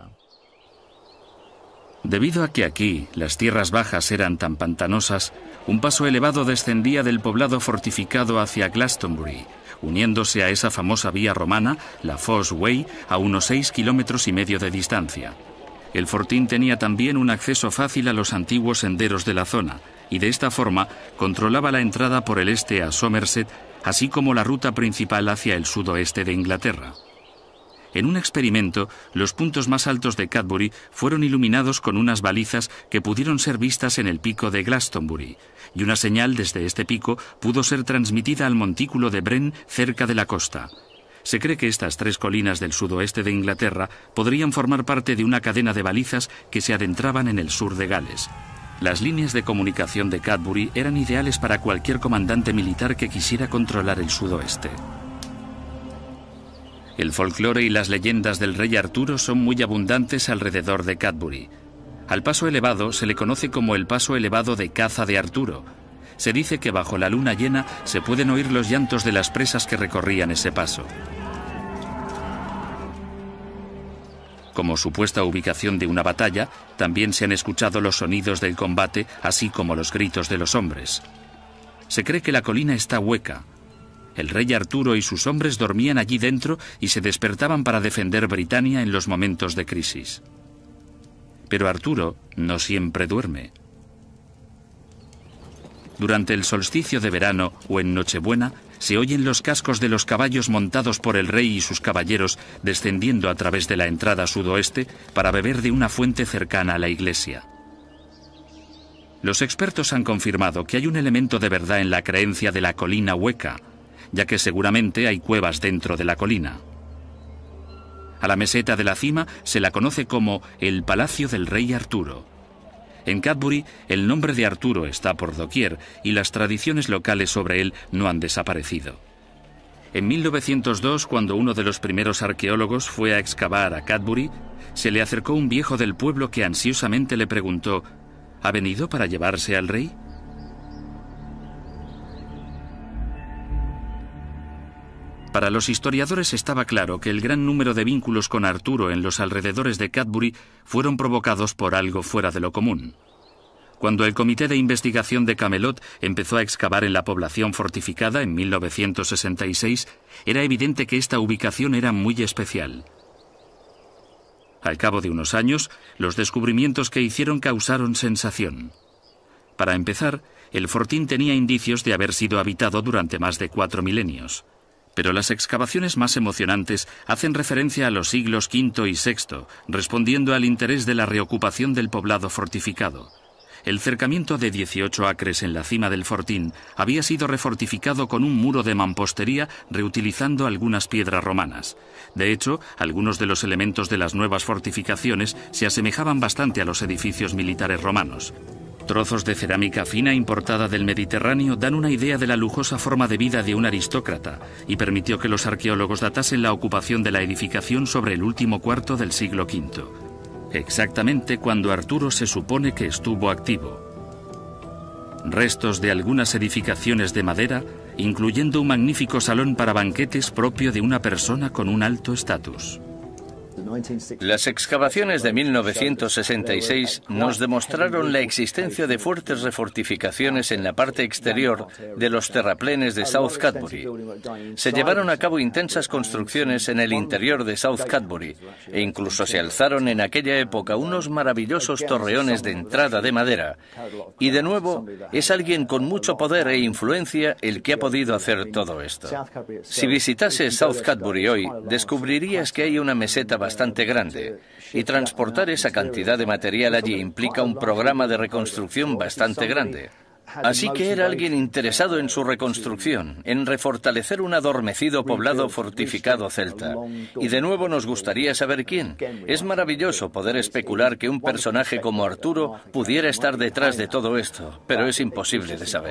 Debido a que aquí las tierras bajas eran tan pantanosas, un paso elevado descendía del poblado fortificado hacia Glastonbury, uniéndose a esa famosa vía romana, la Fosse Way, a unos seis kilómetros y medio de distancia. El fortín tenía también un acceso fácil a los antiguos senderos de la zona, y de esta forma controlaba la entrada por el este a Somerset, así como la ruta principal hacia el sudoeste de Inglaterra. En un experimento, los puntos más altos de Cadbury fueron iluminados con unas balizas que pudieron ser vistas en el pico de Glastonbury, y una señal desde este pico pudo ser transmitida al montículo de Bren cerca de la costa. Se cree que estas tres colinas del sudoeste de Inglaterra podrían formar parte de una cadena de balizas que se adentraban en el sur de Gales. Las líneas de comunicación de Cadbury eran ideales para cualquier comandante militar que quisiera controlar el sudoeste. El folclore y las leyendas del rey Arturo son muy abundantes alrededor de Cadbury. Al paso elevado se le conoce como el paso elevado de caza de Arturo. Se dice que bajo la luna llena se pueden oír los llantos de las presas que recorrían ese paso. Como supuesta ubicación de una batalla, también se han escuchado los sonidos del combate, así como los gritos de los hombres. Se cree que la colina está hueca. El rey Arturo y sus hombres dormían allí dentro y se despertaban para defender Britania en los momentos de crisis. Pero Arturo no siempre duerme. Durante el solsticio de verano o en Nochebuena, se oyen los cascos de los caballos montados por el rey y sus caballeros descendiendo a través de la entrada sudoeste para beber de una fuente cercana a la iglesia. Los expertos han confirmado que hay un elemento de verdad en la creencia de la colina hueca, ya que seguramente hay cuevas dentro de la colina. A la meseta de la cima se la conoce como el Palacio del Rey Arturo. En Cadbury, el nombre de Arturo está por doquier y las tradiciones locales sobre él no han desaparecido. En mil novecientos dos, cuando uno de los primeros arqueólogos fue a excavar a Cadbury, se le acercó un viejo del pueblo que ansiosamente le preguntó: ¿ha venido para llevarse al rey? Para los historiadores estaba claro que el gran número de vínculos con Arturo en los alrededores de Cadbury fueron provocados por algo fuera de lo común. Cuando el Comité de Investigación de Camelot empezó a excavar en la población fortificada en mil novecientos sesenta y seis, era evidente que esta ubicación era muy especial. Al cabo de unos años, los descubrimientos que hicieron causaron sensación. Para empezar, el fortín tenía indicios de haber sido habitado durante más de cuatro milenios. Pero las excavaciones más emocionantes hacen referencia a los siglos quinto y sexto, respondiendo al interés de la reocupación del poblado fortificado. El cercamiento de dieciocho acres en la cima del fortín había sido refortificado con un muro de mampostería reutilizando algunas piedras romanas. De hecho, algunos de los elementos de las nuevas fortificaciones se asemejaban bastante a los edificios militares romanos. Trozos de cerámica fina importada del Mediterráneo dan una idea de la lujosa forma de vida de un aristócrata y permitió que los arqueólogos datasen la ocupación de la edificación sobre el último cuarto del siglo quinto, exactamente cuando Arturo se supone que estuvo activo. Restos de algunas edificaciones de madera, incluyendo un magnífico salón para banquetes propio de una persona con un alto estatus. Las excavaciones de mil novecientos sesenta y seis nos demostraron la existencia de fuertes refortificaciones en la parte exterior de los terraplenes de South Cadbury. Se llevaron a cabo intensas construcciones en el interior de South Cadbury e incluso se alzaron en aquella época unos maravillosos torreones de entrada de madera. Y de nuevo, es alguien con mucho poder e influencia el que ha podido hacer todo esto. Si visitases South Cadbury hoy, descubrirías que hay una meseta bastante grande, y transportar esa cantidad de material allí implica un programa de reconstrucción bastante grande. Así que era alguien interesado en su reconstrucción, en refortalecer un adormecido poblado fortificado celta. Y de nuevo nos gustaría saber quién. Es maravilloso poder especular que un personaje como Arturo pudiera estar detrás de todo esto, pero es imposible de saber.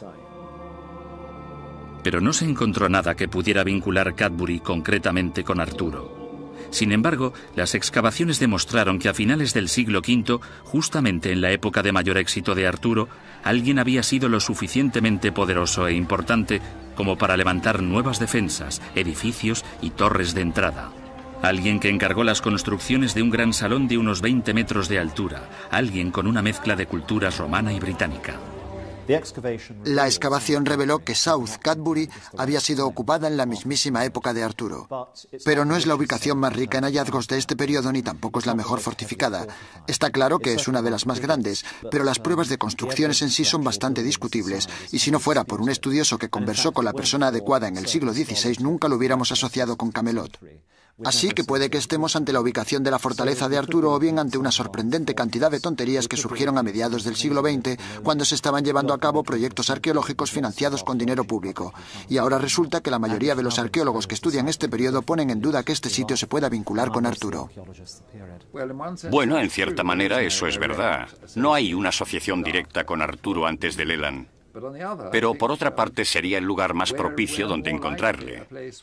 Pero no se encontró nada que pudiera vincular Cadbury concretamente con Arturo. Sin embargo, las excavaciones demostraron que a finales del siglo quinto, justamente en la época de mayor éxito de Arturo, alguien había sido lo suficientemente poderoso e importante como para levantar nuevas defensas, edificios y torres de entrada. Alguien que encargó las construcciones de un gran salón de unos veinte metros de altura, alguien con una mezcla de culturas romana y británica. La excavación reveló que South Cadbury había sido ocupada en la mismísima época de Arturo. Pero no es la ubicación más rica en hallazgos de este periodo ni tampoco es la mejor fortificada. Está claro que es una de las más grandes, pero las pruebas de construcciones en sí son bastante discutibles, y si no fuera por un estudioso que conversó con la persona adecuada en el siglo dieciséis, nunca lo hubiéramos asociado con Camelot. Así que puede que estemos ante la ubicación de la fortaleza de Arturo o bien ante una sorprendente cantidad de tonterías que surgieron a mediados del siglo veinte cuando se estaban llevando a cabo proyectos arqueológicos financiados con dinero público. Y ahora resulta que la mayoría de los arqueólogos que estudian este periodo ponen en duda que este sitio se pueda vincular con Arturo. Bueno, en cierta manera eso es verdad. No hay una asociación directa con Arturo antes de Leland. Pero por otra parte sería el lugar más propicio donde encontrarle.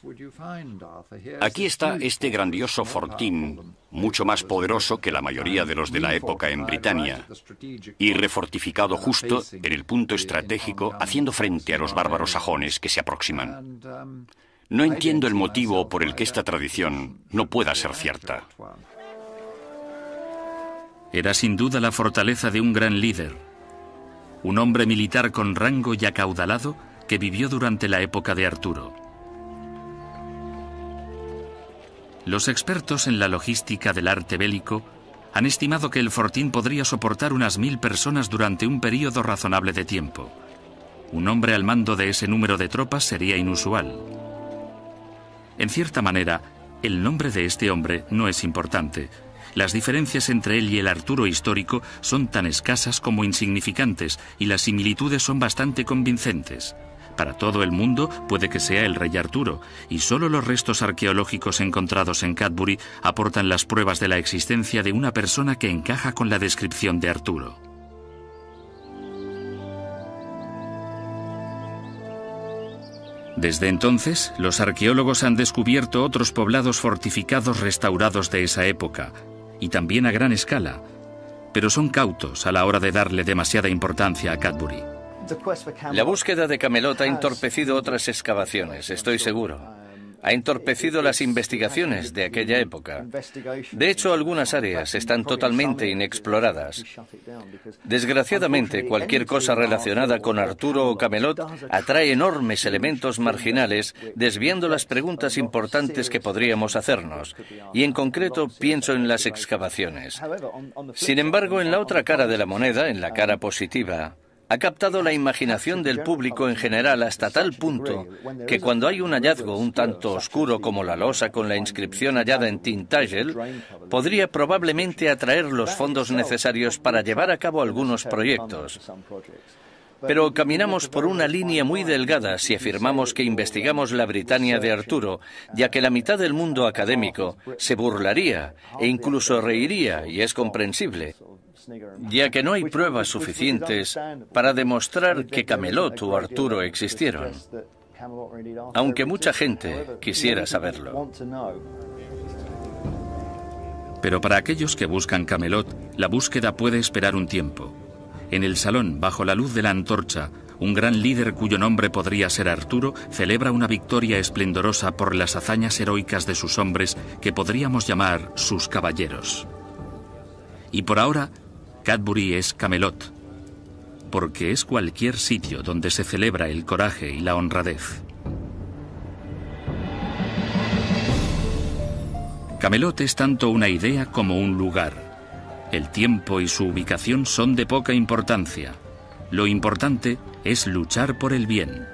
Aquí está este grandioso fortín, mucho más poderoso que la mayoría de los de la época en Britania, y refortificado justo en el punto estratégico, haciendo frente a los bárbaros sajones que se aproximan. No entiendo el motivo por el que esta tradición no pueda ser cierta. Era sin duda la fortaleza de un gran líder, un hombre militar con rango y acaudalado que vivió durante la época de Arturo. Los expertos en la logística del arte bélico han estimado que el fortín podría soportar unas mil personas durante un período razonable de tiempo. Un hombre al mando de ese número de tropas sería inusual. En cierta manera, el nombre de este hombre no es importante. Las diferencias entre él y el Arturo histórico son tan escasas como insignificantes y las similitudes son bastante convincentes. Para todo el mundo puede que sea el rey Arturo, y solo los restos arqueológicos encontrados en Cadbury aportan las pruebas de la existencia de una persona que encaja con la descripción de Arturo. Desde entonces, los arqueólogos han descubierto otros poblados fortificados restaurados de esa época, y también a gran escala, pero son cautos a la hora de darle demasiada importancia a Cadbury. La búsqueda de Camelot ha entorpecido otras excavaciones, estoy seguro. ha entorpecido las investigaciones de aquella época. De hecho, algunas áreas están totalmente inexploradas. Desgraciadamente, cualquier cosa relacionada con Arturo o Camelot atrae enormes elementos marginales, desviando las preguntas importantes que podríamos hacernos, y en concreto pienso en las excavaciones. Sin embargo, en la otra cara de la moneda, en la cara positiva, ha captado la imaginación del público en general hasta tal punto que cuando hay un hallazgo un tanto oscuro como la losa con la inscripción hallada en Tintagel, podría probablemente atraer los fondos necesarios para llevar a cabo algunos proyectos. Pero caminamos por una línea muy delgada si afirmamos que investigamos la Britania de Arturo, ya que la mitad del mundo académico se burlaría e incluso reiría, y es comprensible, ya que no hay pruebas suficientes para demostrar que Camelot o Arturo existieron, aunque mucha gente quisiera saberlo. Pero para aquellos que buscan Camelot, la búsqueda puede esperar un tiempo. En el salón, bajo la luz de la antorcha, un gran líder cuyo nombre podría ser Arturo celebra una victoria esplendorosa por las hazañas heroicas de sus hombres que podríamos llamar sus caballeros. Y por ahora, Cadbury es Camelot, porque es cualquier sitio donde se celebra el coraje y la honradez. Camelot es tanto una idea como un lugar. El tiempo y su ubicación son de poca importancia. Lo importante es luchar por el bien.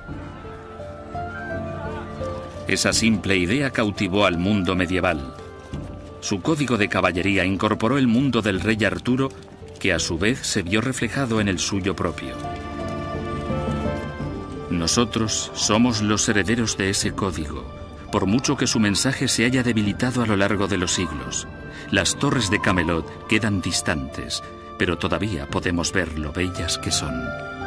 Esa simple idea cautivó al mundo medieval. Su código de caballería incorporó el mundo del rey Arturo, que a su vez se vio reflejado en el suyo propio. Nosotros somos los herederos de ese código, por mucho que su mensaje se haya debilitado a lo largo de los siglos. Las torres de Camelot quedan distantes, pero todavía podemos ver lo bellas que son.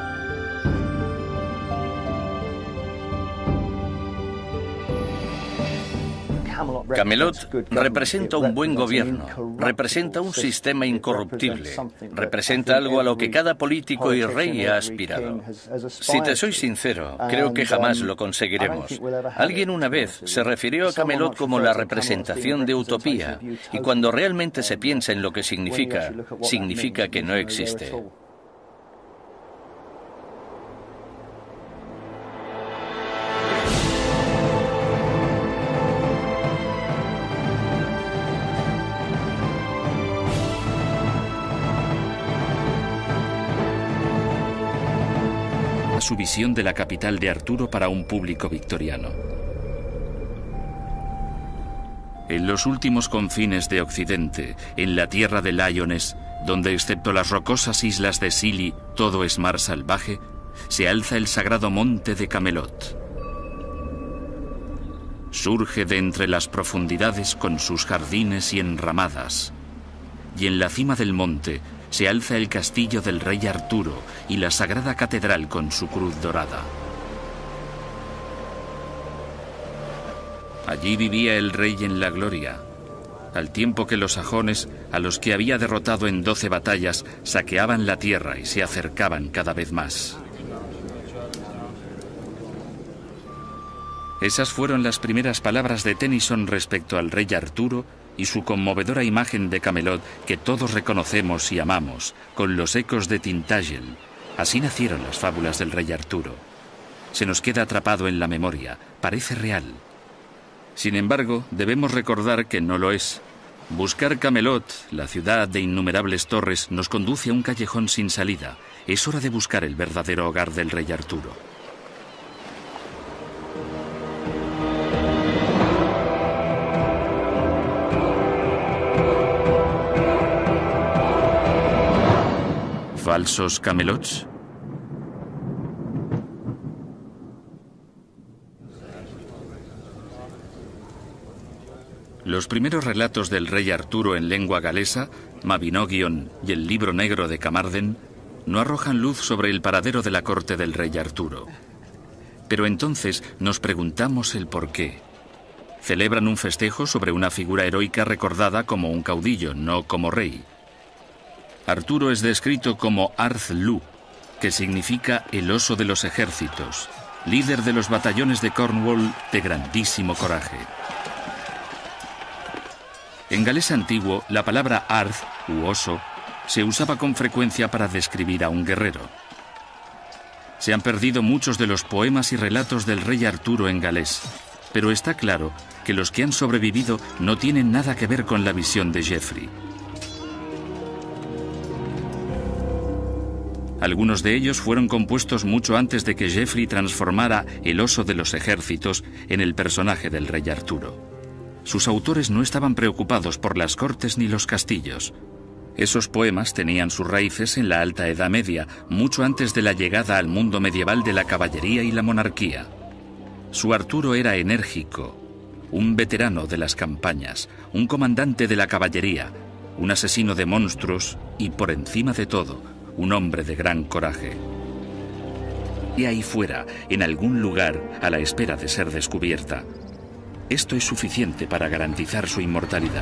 Camelot representa un buen gobierno, representa un sistema incorruptible, representa algo a lo que cada político y rey ha aspirado. Si te soy sincero, creo que jamás lo conseguiremos. Alguien una vez se refirió a Camelot como la representación de utopía, y cuando realmente se piensa en lo que significa, significa que no existe. Su visión de la capital de Arturo para un público victoriano. En los últimos confines de Occidente, en la tierra de Lyonesse, donde excepto las rocosas islas de Scilly todo es mar salvaje, se alza el sagrado monte de Camelot. Surge de entre las profundidades con sus jardines y enramadas, y en la cima del monte se alza el castillo del rey Arturo y la sagrada catedral con su cruz dorada. Allí vivía el rey en la gloria, al tiempo que los sajones, a los que había derrotado en doce batallas, saqueaban la tierra y se acercaban cada vez más. Esas fueron las primeras palabras de Tennyson respecto al rey Arturo y su conmovedora imagen de Camelot que todos reconocemos y amamos, con los ecos de Tintagel. Así nacieron las fábulas del rey Arturo. Se nos queda atrapado en la memoria, parece real. Sin embargo, debemos recordar que no lo es. Buscar Camelot, la ciudad de innumerables torres, nos conduce a un callejón sin salida. Es hora de buscar el verdadero hogar del rey Arturo. ¿Falsos Camelots? Los primeros relatos del rey Arturo en lengua galesa, Mabinogion y el libro negro de Camarden, no arrojan luz sobre el paradero de la corte del rey Arturo. Pero entonces nos preguntamos el por qué. Celebran un festejo sobre una figura heroica recordada como un caudillo, no como rey. Arturo es descrito como Arth Lu, que significa el oso de los ejércitos, líder de los batallones de Cornwall de grandísimo coraje. En galés antiguo, la palabra arth, u oso, se usaba con frecuencia para describir a un guerrero. Se han perdido muchos de los poemas y relatos del rey Arturo en galés, pero está claro que los que han sobrevivido no tienen nada que ver con la visión de Geoffrey. Algunos de ellos fueron compuestos mucho antes de que Geoffrey transformara el oso de los ejércitos en el personaje del rey Arturo. Sus autores no estaban preocupados por las cortes ni los castillos. Esos poemas tenían sus raíces en la Alta Edad Media, mucho antes de la llegada al mundo medieval de la caballería y la monarquía. Su Arturo era enérgico, un veterano de las campañas, un comandante de la caballería, un asesino de monstruos y, por encima de todo, un hombre de gran coraje. Y ahí fuera, en algún lugar, a la espera de ser descubierta. Esto es suficiente para garantizar su inmortalidad.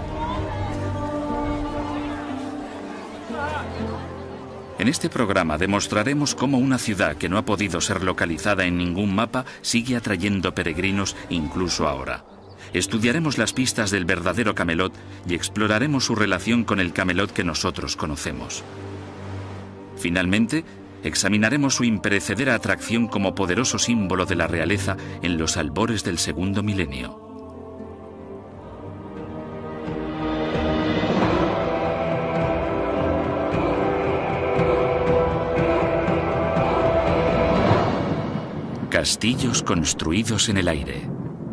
En este programa demostraremos cómo una ciudad que no ha podido ser localizada en ningún mapa sigue atrayendo peregrinos incluso ahora. Estudiaremos las pistas del verdadero Camelot y exploraremos su relación con el Camelot que nosotros conocemos. Finalmente, examinaremos su imperecedera atracción como poderoso símbolo de la realeza en los albores del segundo milenio. Castillos construidos en el aire.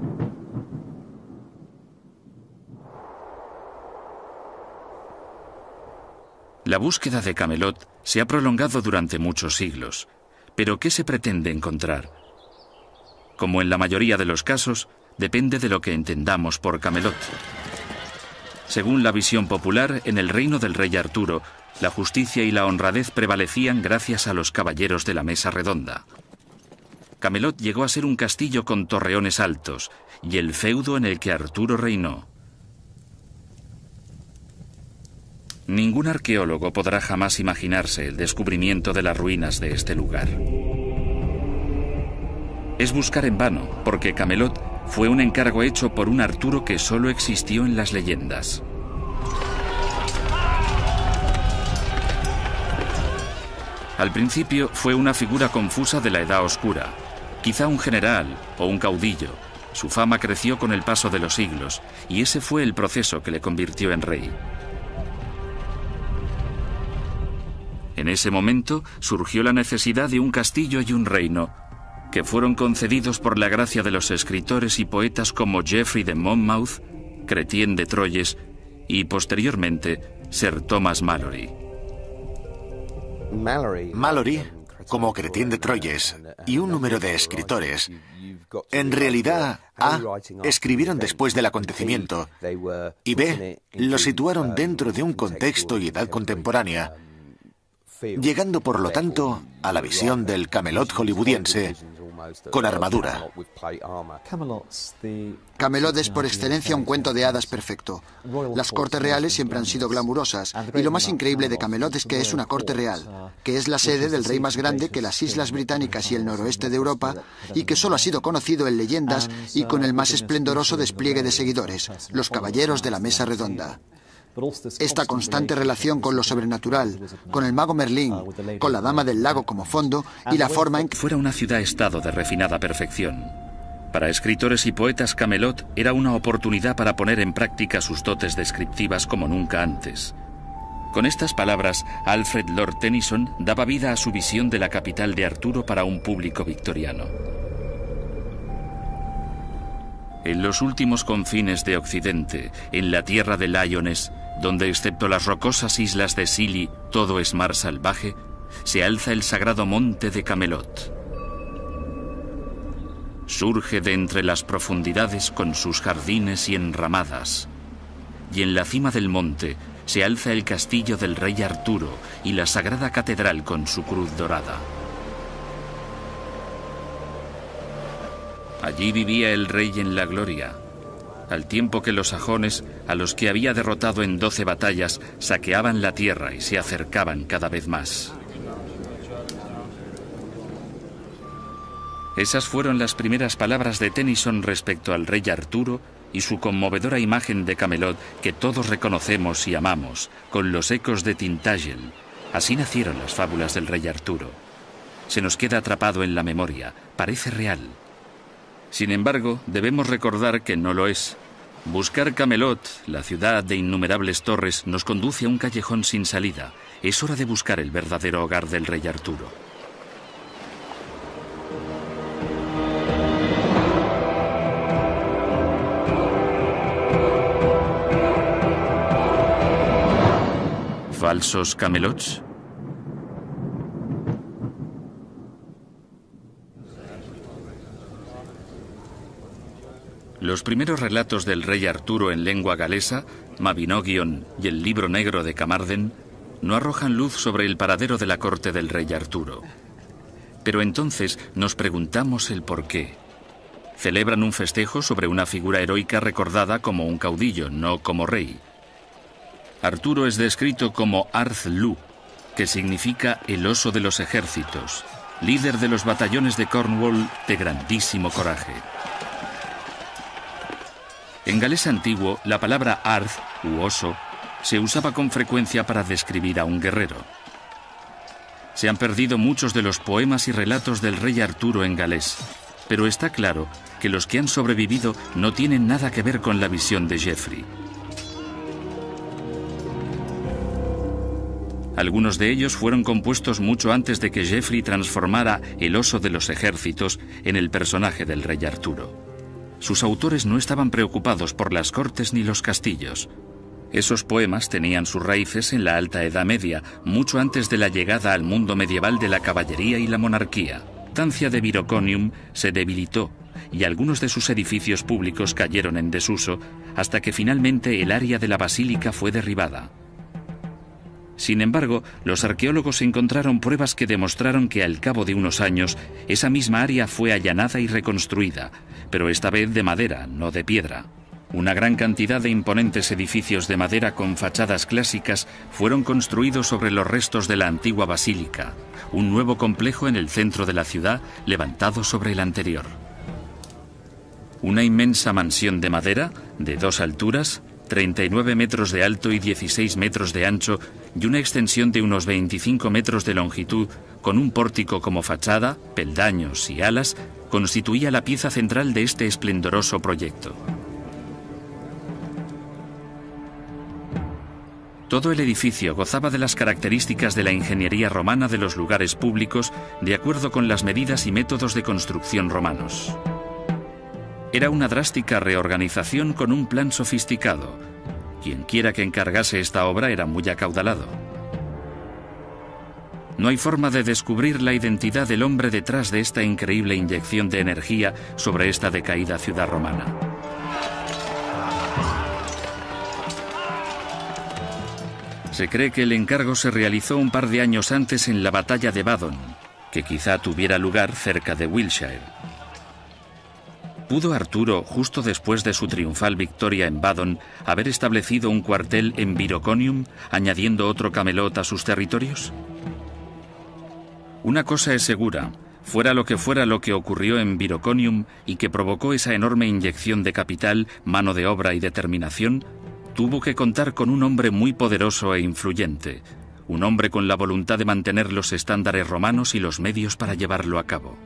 La búsqueda de Camelot se ha prolongado durante muchos siglos. ¿Pero qué se pretende encontrar? Como en la mayoría de los casos, depende de lo que entendamos por Camelot. Según la visión popular, en el reino del rey Arturo, la justicia y la honradez prevalecían gracias a los caballeros de la mesa redonda. Camelot llegó a ser un castillo con torreones altos y el feudo en el que Arturo reinó. Ningún arqueólogo podrá jamás imaginarse el descubrimiento de las ruinas de este lugar. Es buscar en vano, porque Camelot fue un encargo hecho por un Arturo que solo existió en las leyendas. Al principio fue una figura confusa de la Edad Oscura, quizá un general o un caudillo. Su fama creció con el paso de los siglos, y ese fue el proceso que le convirtió en rey. En ese momento surgió la necesidad de un castillo y un reino, que fueron concedidos por la gracia de los escritores y poetas como Geoffrey de Monmouth, Chrétien de Troyes y, posteriormente, Sir Thomas Malory. Malory, como Chrétien de Troyes, y un número de escritores, en realidad, A, escribieron después del acontecimiento, y B, lo situaron dentro de un contexto y edad contemporánea, llegando por lo tanto a la visión del Camelot hollywoodiense con armadura. Camelot es por excelencia un cuento de hadas perfecto. Las cortes reales siempre han sido glamurosas, y lo más increíble de Camelot es que es una corte real, que es la sede del rey más grande que las islas británicas y el noroeste de Europa, y que solo ha sido conocido en leyendas y con el más esplendoroso despliegue de seguidores, los caballeros de la mesa redonda. Esta constante relación con lo sobrenatural, con el mago Merlín, con la dama del lago como fondo y la forma en que fuera una ciudad-estado de refinada perfección. Para escritores y poetas, Camelot era una oportunidad para poner en práctica sus dotes descriptivas como nunca antes. Con estas palabras, Alfred Lord Tennyson daba vida a su visión de la capital de Arturo para un público victoriano. En los últimos confines de Occidente, en la tierra de Lyonesse, donde excepto las rocosas islas de Scilly todo es mar salvaje, se alza el sagrado monte de Camelot. Surge de entre las profundidades con sus jardines y enramadas, y en la cima del monte se alza el castillo del rey Arturo y la sagrada catedral con su cruz dorada. Allí vivía el rey en la gloria, al tiempo que los sajones, a los que había derrotado en doce batallas, saqueaban la tierra y se acercaban cada vez más. Esas fueron las primeras palabras de Tennyson respecto al rey Arturo y su conmovedora imagen de Camelot que todos reconocemos y amamos, con los ecos de Tintagel. Así nacieron las fábulas del rey Arturo. Se nos queda atrapado en la memoria, parece real. Sin embargo, debemos recordar que no lo es. Buscar Camelot, la ciudad de innumerables torres, nos conduce a un callejón sin salida. Es hora de buscar el verdadero hogar del rey Arturo. ¿Falsos Camelots? Los primeros relatos del rey Arturo en lengua galesa, Mabinogion y el Libro Negro de Carmarthen, no arrojan luz sobre el paradero de la corte del rey Arturo. Pero entonces nos preguntamos el por qué. Celebran un festejo sobre una figura heroica recordada como un caudillo, no como rey. Arturo es descrito como Arth-Lu, que significa el oso de los ejércitos, líder de los batallones de Cornwall de grandísimo coraje. En galés antiguo, la palabra Arth, u oso, se usaba con frecuencia para describir a un guerrero. Se han perdido muchos de los poemas y relatos del rey Arturo en galés, pero está claro que los que han sobrevivido no tienen nada que ver con la visión de Geoffrey. Algunos de ellos fueron compuestos mucho antes de que Geoffrey transformara el oso de los ejércitos en el personaje del rey Arturo. Sus autores no estaban preocupados por las cortes ni los castillos. Esos poemas tenían sus raíces en la Alta Edad Media, mucho antes de la llegada al mundo medieval de la caballería y la monarquía. La estancia de Viroconium se debilitó y algunos de sus edificios públicos cayeron en desuso hasta que finalmente el área de la basílica fue derribada. Sin embargo, los arqueólogos encontraron pruebas que demostraron que al cabo de unos años esa misma área fue allanada y reconstruida, pero esta vez de madera, no de piedra. Una gran cantidad de imponentes edificios de madera con fachadas clásicas fueron construidos sobre los restos de la antigua basílica, un nuevo complejo en el centro de la ciudad levantado sobre el anterior. Una inmensa mansión de madera, de dos alturas, treinta y nueve metros de alto y dieciséis metros de ancho, y una extensión de unos veinticinco metros de longitud, con un pórtico como fachada, peldaños y alas, constituía la pieza central de este esplendoroso proyecto. Todo el edificio gozaba de las características de la ingeniería romana de los lugares públicos, de acuerdo con las medidas y métodos de construcción romanos. Era una drástica reorganización con un plan sofisticado. Quienquiera que encargase esta obra era muy acaudalado. No hay forma de descubrir la identidad del hombre detrás de esta increíble inyección de energía sobre esta decaída ciudad romana. Se cree que el encargo se realizó un par de años antes en la batalla de Badon, que quizá tuviera lugar cerca de Wiltshire. ¿Pudo Arturo, justo después de su triunfal victoria en Badon, haber establecido un cuartel en Viroconium, añadiendo otro Camelot a sus territorios? Una cosa es segura, fuera lo que fuera lo que ocurrió en Viroconium y que provocó esa enorme inyección de capital, mano de obra y determinación, tuvo que contar con un hombre muy poderoso e influyente, un hombre con la voluntad de mantener los estándares romanos y los medios para llevarlo a cabo.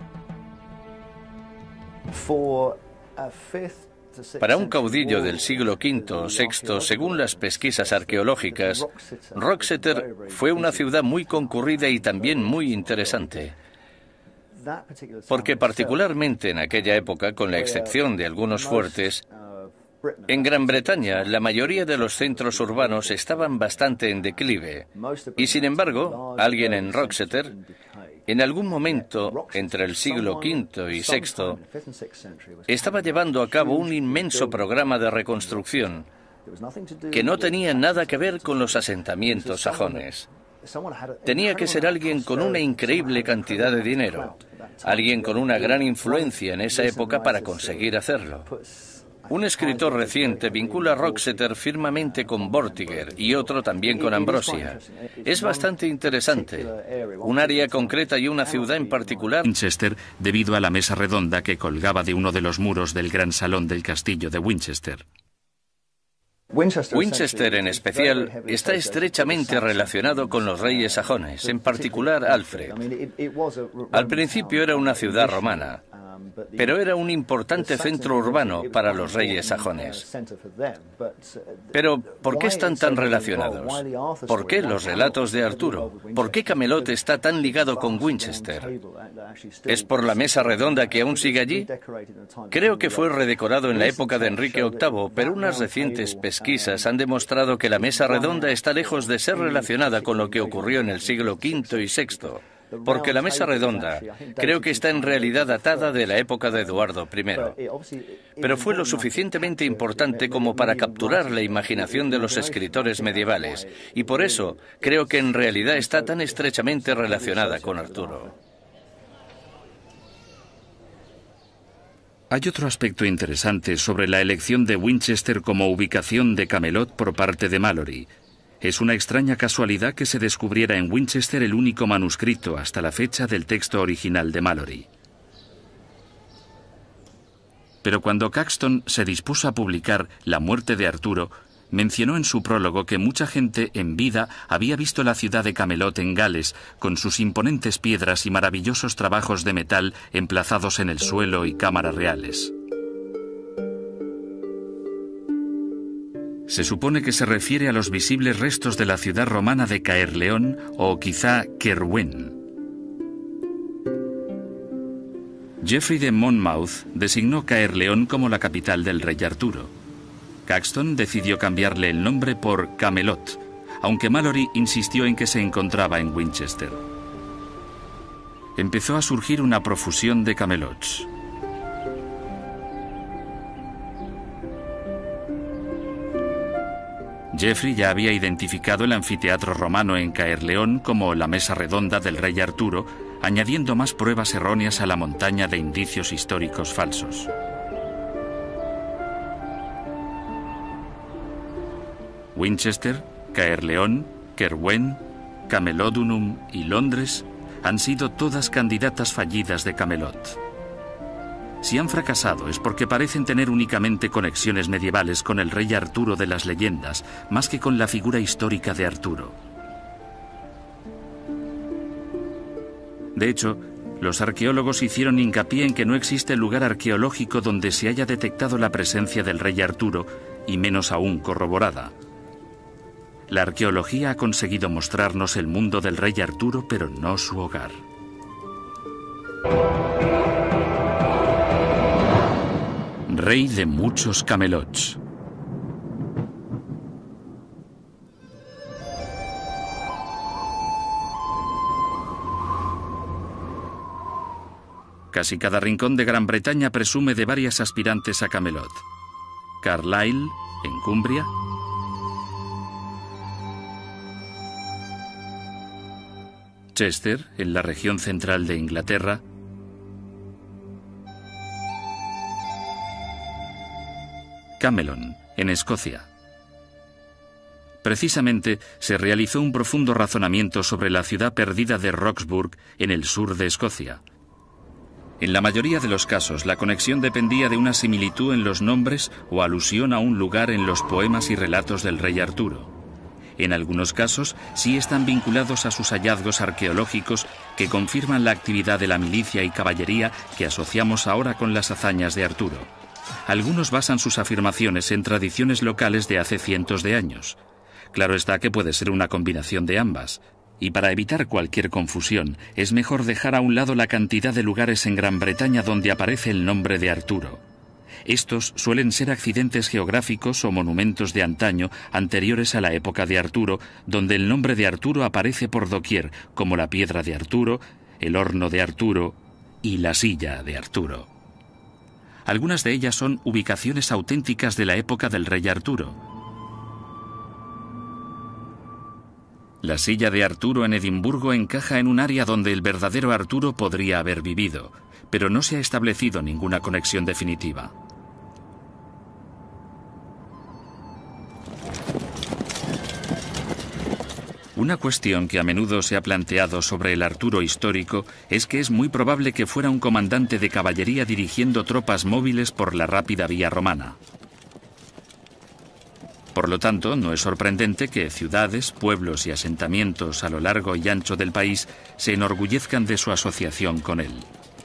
Para un caudillo del siglo quinto o sexto, según las pesquisas arqueológicas, Roxeter fue una ciudad muy concurrida y también muy interesante. Porque particularmente en aquella época, con la excepción de algunos fuertes, en Gran Bretaña la mayoría de los centros urbanos estaban bastante en declive. Y sin embargo, alguien en Roxeter, en algún momento entre el siglo quinto y sexto, estaba llevando a cabo un inmenso programa de reconstrucción que no tenía nada que ver con los asentamientos sajones. Tenía que ser alguien con una increíble cantidad de dinero, alguien con una gran influencia en esa época para conseguir hacerlo. Un escritor reciente vincula a Roxeter firmemente con Vortiger y otro también con Ambrosia. Es bastante interesante. Un área concreta y una ciudad en particular. Winchester, debido a la mesa redonda que colgaba de uno de los muros del gran salón del castillo de Winchester. Winchester, en especial, está estrechamente relacionado con los reyes sajones, en particular Alfred. Al principio era una ciudad romana, pero era un importante centro urbano para los reyes sajones. Pero, ¿por qué están tan relacionados? ¿Por qué los relatos de Arturo? ¿Por qué Camelot está tan ligado con Winchester? ¿Es por la mesa redonda que aún sigue allí? Creo que fue redecorado en la época de Enrique octavo, pero unas recientes pesquisas han demostrado que la mesa redonda está lejos de ser relacionada con lo que ocurrió en el siglo quinto y sexto. Porque la mesa redonda creo que está en realidad datada de la época de Eduardo primero. Pero fue lo suficientemente importante como para capturar la imaginación de los escritores medievales, y por eso creo que en realidad está tan estrechamente relacionada con Arturo. Hay otro aspecto interesante sobre la elección de Winchester como ubicación de Camelot por parte de Malory. Es una extraña casualidad que se descubriera en Winchester el único manuscrito hasta la fecha del texto original de Malory. Pero cuando Caxton se dispuso a publicar La muerte de Arturo, mencionó en su prólogo que mucha gente en vida había visto la ciudad de Camelot en Gales, con sus imponentes piedras y maravillosos trabajos de metal emplazados en el suelo y cámaras reales. Se supone que se refiere a los visibles restos de la ciudad romana de Caerleón o quizá Caerwen. Geoffrey de Monmouth designó Caerleón como la capital del rey Arturo. Caxton decidió cambiarle el nombre por Camelot, aunque Malory insistió en que se encontraba en Winchester. Empezó a surgir una profusión de Camelots. Geoffrey ya había identificado el anfiteatro romano en Caerleón como la mesa redonda del rey Arturo, añadiendo más pruebas erróneas a la montaña de indicios históricos falsos. Winchester, Caerleón, Caerwen, Camelodunum y Londres han sido todas candidatas fallidas de Camelot. Si han fracasado es porque parecen tener únicamente conexiones medievales con el rey Arturo de las leyendas, más que con la figura histórica de Arturo. De hecho, los arqueólogos hicieron hincapié en que no existe lugar arqueológico donde se haya detectado la presencia del rey Arturo, y menos aún corroborada. La arqueología ha conseguido mostrarnos el mundo del rey Arturo, pero no su hogar. Rey de muchos Camelots. Casi cada rincón de Gran Bretaña presume de varias aspirantes a Camelot. Carlisle, en Cumbria. Chester, en la región central de Inglaterra. Camelon, en Escocia. Precisamente se realizó un profundo razonamiento sobre la ciudad perdida de Roxburgh en el sur de Escocia. En la mayoría de los casos, la conexión dependía de una similitud en los nombres o alusión a un lugar en los poemas y relatos del rey Arturo. En algunos casos, sí están vinculados a sus hallazgos arqueológicos que confirman la actividad de la milicia y caballería que asociamos ahora con las hazañas de Arturo. Algunos basan sus afirmaciones en tradiciones locales de hace cientos de años. Claro está que puede ser una combinación de ambas. Y para evitar cualquier confusión, es mejor dejar a un lado la cantidad de lugares en Gran Bretaña donde aparece el nombre de Arturo. Estos suelen ser accidentes geográficos o monumentos de antaño anteriores a la época de Arturo, donde el nombre de Arturo aparece por doquier, como la piedra de Arturo, el horno de Arturo y la silla de Arturo. Algunas de ellas son ubicaciones auténticas de la época del rey Arturo. La silla de Arturo en Edimburgo encaja en un área donde el verdadero Arturo podría haber vivido, pero no se ha establecido ninguna conexión definitiva. Una cuestión que a menudo se ha planteado sobre el Arturo histórico es que es muy probable que fuera un comandante de caballería dirigiendo tropas móviles por la rápida vía romana. Por lo tanto, no es sorprendente que ciudades, pueblos y asentamientos a lo largo y ancho del país se enorgullezcan de su asociación con él.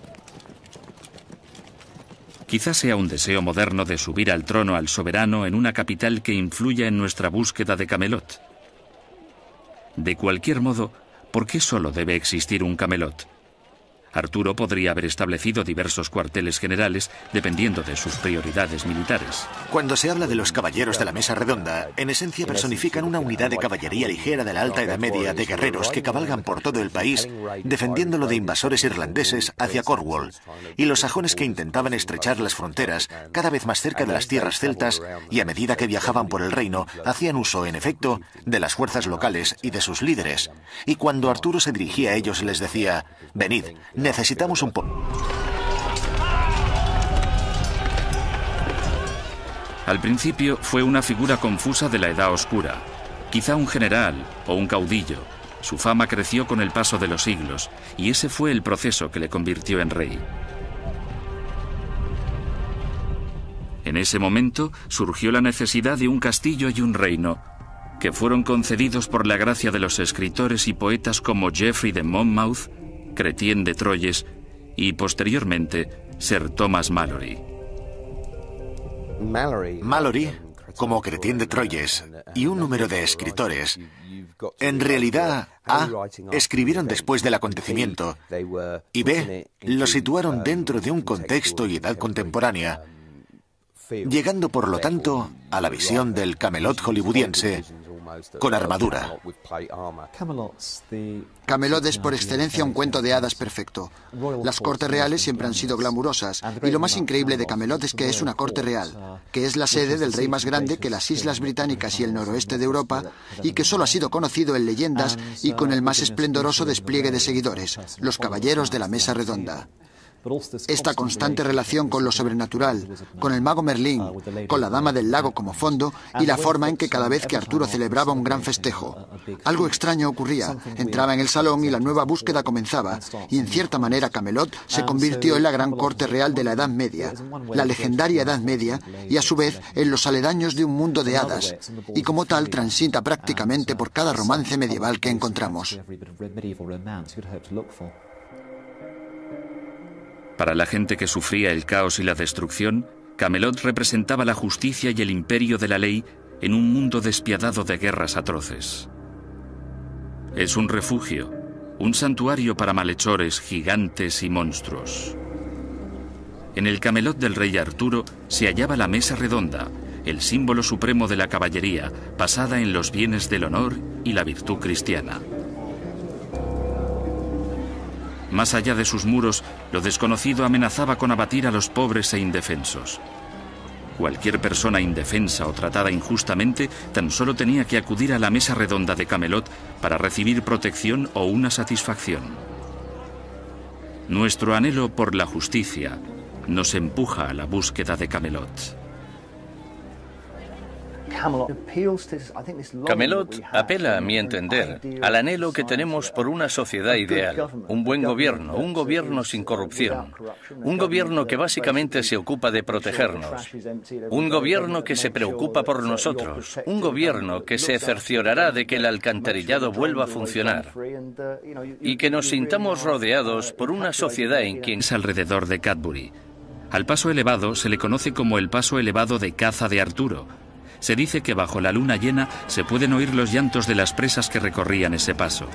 Quizás sea un deseo moderno de subir al trono al soberano en una capital que influya en nuestra búsqueda de Camelot. De cualquier modo, ¿por qué solo debe existir un Camelot? Arturo podría haber establecido diversos cuarteles generales dependiendo de sus prioridades militares. Cuando se habla de los caballeros de la mesa redonda, en esencia personifican una unidad de caballería ligera de la Alta Edad Media de guerreros que cabalgan por todo el país defendiéndolo de invasores irlandeses hacia Cornwall y los sajones que intentaban estrechar las fronteras cada vez más cerca de las tierras celtas y a medida que viajaban por el reino hacían uso, en efecto, de las fuerzas locales y de sus líderes. Y cuando Arturo se dirigía a ellos les decía: «Venid, necesitamos un poco». Al principio fue una figura confusa de la Edad Oscura, quizá un general o un caudillo. Su fama creció con el paso de los siglos y ese fue el proceso que le convirtió en rey. En ese momento surgió la necesidad de un castillo y un reino, que fueron concedidos por la gracia de los escritores y poetas como Geoffrey de Monmouth, Chrétien de Troyes y, posteriormente, Sir Thomas Malory. Malory, como Chrétien de Troyes, y un número de escritores, en realidad, A, escribieron después del acontecimiento, y B, lo situaron dentro de un contexto y edad contemporánea, llegando por lo tanto a la visión del Camelot hollywoodiense con armadura. Camelot es por excelencia un cuento de hadas perfecto. Las cortes reales siempre han sido glamurosas, y lo más increíble de Camelot es que es una corte real, que es la sede del rey más grande que las Islas Británicas y el noroeste de Europa, y que solo ha sido conocido en leyendas y con el más esplendoroso despliegue de seguidores, los caballeros de la mesa redonda. Esta constante relación con lo sobrenatural, con el mago Merlín, con la dama del lago como fondo y la forma en que cada vez que Arturo celebraba un gran festejo, algo extraño ocurría. Entraba en el salón y la nueva búsqueda comenzaba, y en cierta manera Camelot se convirtió en la gran corte real de la Edad Media, la legendaria Edad Media, y a su vez en los aledaños de un mundo de hadas, y como tal transita prácticamente por cada romance medieval que encontramos. Para la gente que sufría el caos y la destrucción, Camelot representaba la justicia y el imperio de la ley en un mundo despiadado de guerras atroces. Es un refugio, un santuario para malhechores, gigantes y monstruos. En el Camelot del rey Arturo se hallaba la mesa redonda, el símbolo supremo de la caballería, basada en los bienes del honor y la virtud cristiana. Más allá de sus muros, lo desconocido amenazaba con abatir a los pobres e indefensos. Cualquier persona indefensa o tratada injustamente tan solo tenía que acudir a la mesa redonda de Camelot para recibir protección o una satisfacción. Nuestro anhelo por la justicia nos empuja a la búsqueda de Camelot. Camelot apela, a mi entender, al anhelo que tenemos por una sociedad ideal, un buen gobierno, un gobierno sin corrupción, un gobierno que básicamente se ocupa de protegernos, un gobierno que se preocupa por nosotros, un gobierno que se cerciorará de que el alcantarillado vuelva a funcionar y que nos sintamos rodeados por una sociedad en quien... Es alrededor de Cadbury. Al paso elevado se le conoce como el paso elevado de caza de Arturo. Se dice que bajo la luna llena se pueden oír los llantos de las presas que recorrían ese paso.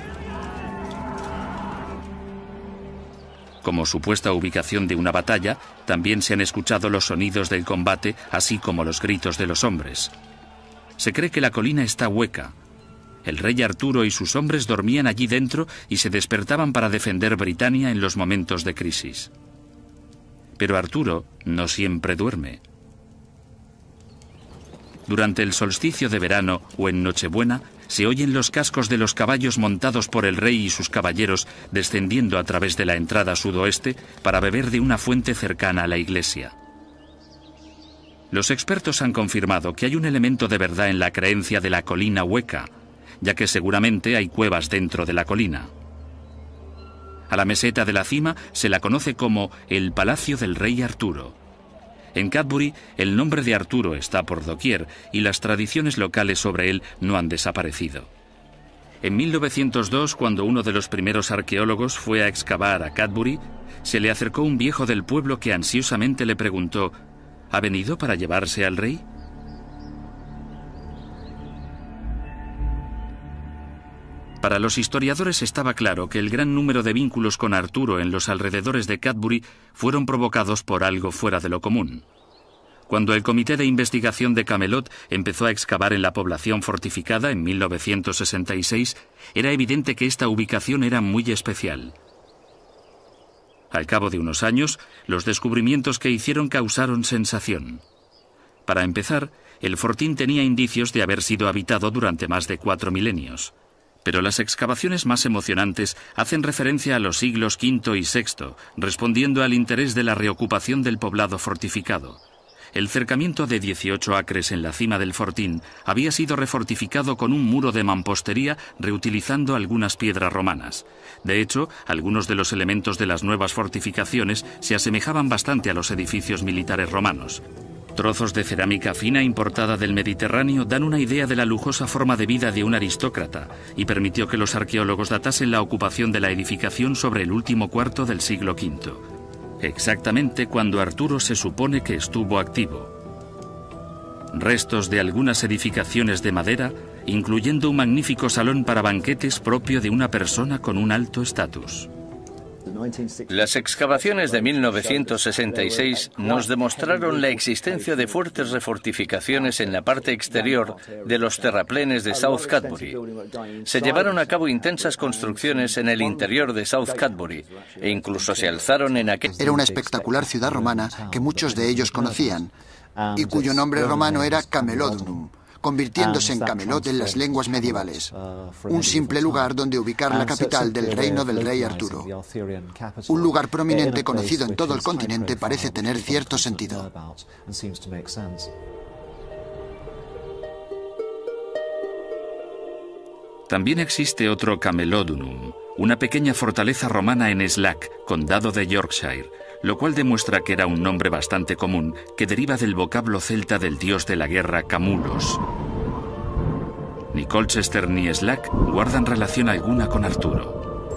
Como supuesta ubicación de una batalla, también se han escuchado los sonidos del combate, así como los gritos de los hombres. Se cree que la colina está hueca. El rey Arturo y sus hombres dormían allí dentro y se despertaban para defender Britania en los momentos de crisis. Pero Arturo no siempre duerme. Durante el solsticio de verano o en Nochebuena se oyen los cascos de los caballos montados por el rey y sus caballeros descendiendo a través de la entrada sudoeste para beber de una fuente cercana a la iglesia. Los expertos han confirmado que hay un elemento de verdad en la creencia de la colina hueca, ya que seguramente hay cuevas dentro de la colina. A la meseta de la cima se la conoce como el Palacio del Rey Arturo. En Cadbury, el nombre de Arturo está por doquier y las tradiciones locales sobre él no han desaparecido. En mil novecientos dos, cuando uno de los primeros arqueólogos fue a excavar a Cadbury, se le acercó un viejo del pueblo que ansiosamente le preguntó: ¿ha venido para llevarse al rey? Para los historiadores estaba claro que el gran número de vínculos con Arturo en los alrededores de Cadbury fueron provocados por algo fuera de lo común. Cuando el Comité de Investigación de Camelot empezó a excavar en la población fortificada en mil novecientos sesenta y seis, era evidente que esta ubicación era muy especial. Al cabo de unos años, los descubrimientos que hicieron causaron sensación. Para empezar, el fortín tenía indicios de haber sido habitado durante más de cuatro milenios. Pero las excavaciones más emocionantes hacen referencia a los siglos quinto y sexto, respondiendo al interés de la reocupación del poblado fortificado. El cercamiento de dieciocho acres en la cima del fortín había sido refortificado con un muro de mampostería reutilizando algunas piedras romanas. De hecho, algunos de los elementos de las nuevas fortificaciones se asemejaban bastante a los edificios militares romanos. Trozos de cerámica fina importada del Mediterráneo dan una idea de la lujosa forma de vida de un aristócrata y permitió que los arqueólogos datasen la ocupación de la edificación sobre el último cuarto del siglo quinto, exactamente cuando Arturo se supone que estuvo activo. Restos de algunas edificaciones de madera, incluyendo un magnífico salón para banquetes propio de una persona con un alto estatus. Las excavaciones de mil novecientos sesenta y seis nos demostraron la existencia de fuertes refortificaciones en la parte exterior de los terraplenes de South Cadbury. Se llevaron a cabo intensas construcciones en el interior de South Cadbury e incluso se alzaron en aquel... Era una espectacular ciudad romana que muchos de ellos conocían y cuyo nombre romano era Camelodunum, convirtiéndose en Camelot en las lenguas medievales, un simple lugar donde ubicar la capital del reino del rey Arturo. Un lugar prominente conocido en todo el continente parece tener cierto sentido. También existe otro Camelodunum, una pequeña fortaleza romana en Slack, condado de Yorkshire, lo cual demuestra que era un nombre bastante común que deriva del vocablo celta del dios de la guerra Camulos. Ni Colchester ni Slack guardan relación alguna con Arturo.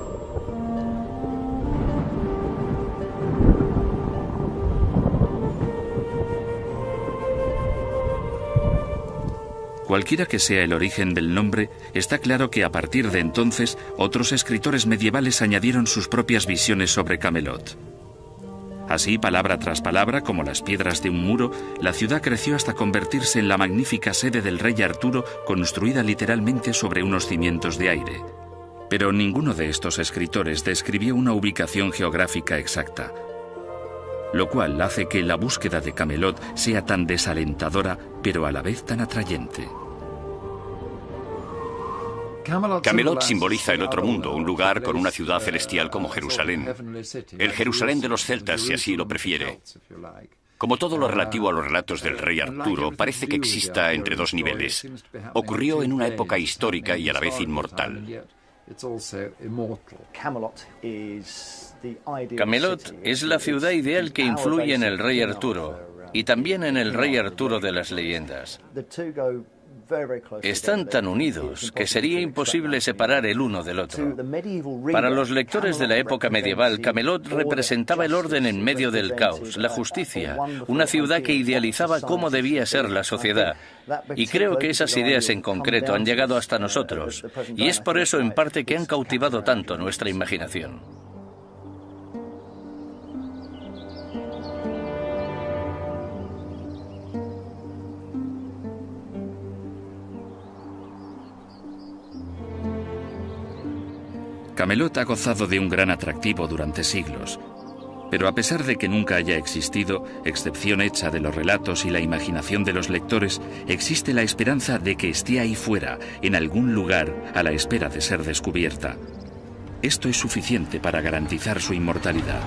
Cualquiera que sea el origen del nombre, está claro que a partir de entonces otros escritores medievales añadieron sus propias visiones sobre Camelot. Así, palabra tras palabra, como las piedras de un muro, la ciudad creció hasta convertirse en la magnífica sede del rey Arturo, construida literalmente sobre unos cimientos de aire. Pero ninguno de estos escritores describió una ubicación geográfica exacta, lo cual hace que la búsqueda de Camelot sea tan desalentadora, pero a la vez tan atrayente. Camelot simboliza el otro mundo, un lugar con una ciudad celestial como Jerusalén. El Jerusalén de los celtas, si así lo prefiere. Como todo lo relativo a los relatos del rey Arturo, parece que exista entre dos niveles. Ocurrió en una época histórica y a la vez inmortal. Camelot es la ciudad ideal que influye en el rey Arturo y también en el rey Arturo de las leyendas. Están tan unidos que sería imposible separar el uno del otro. Para los lectores de la época medieval, Camelot representaba el orden en medio del caos, la justicia, una ciudad que idealizaba cómo debía ser la sociedad. Y creo que esas ideas en concreto han llegado hasta nosotros, y es por eso en parte que han cautivado tanto nuestra imaginación. Camelot ha gozado de un gran atractivo durante siglos, pero a pesar de que nunca haya existido, excepción hecha de los relatos y la imaginación de los lectores, existe la esperanza de que esté ahí fuera, en algún lugar, a la espera de ser descubierta. Esto es suficiente para garantizar su inmortalidad.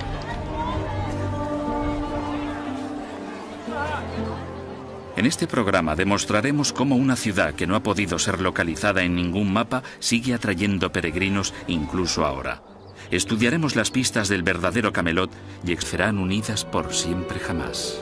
En este programa demostraremos cómo una ciudad que no ha podido ser localizada en ningún mapa sigue atrayendo peregrinos incluso ahora. Estudiaremos las pistas del verdadero Camelot y serán unidas por siempre jamás.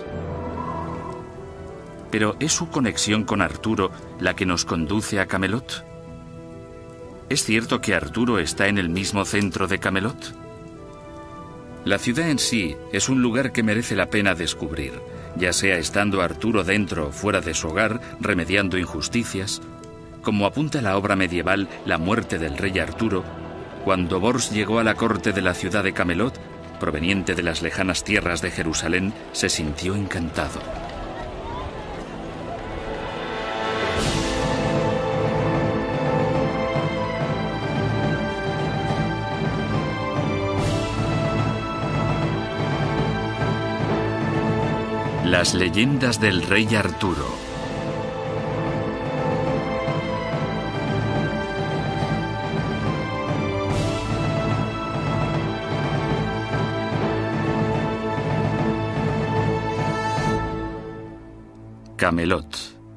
Pero ¿es su conexión con Arturo la que nos conduce a Camelot? ¿Es cierto que Arturo está en el mismo centro de Camelot? La ciudad en sí es un lugar que merece la pena descubrir, ya sea estando Arturo dentro o fuera de su hogar, remediando injusticias, como apunta la obra medieval La muerte del rey Arturo. Cuando Bors llegó a la corte de la ciudad de Camelot, proveniente de las lejanas tierras de Jerusalén, se sintió encantado. Las leyendas del rey Arturo. Camelot.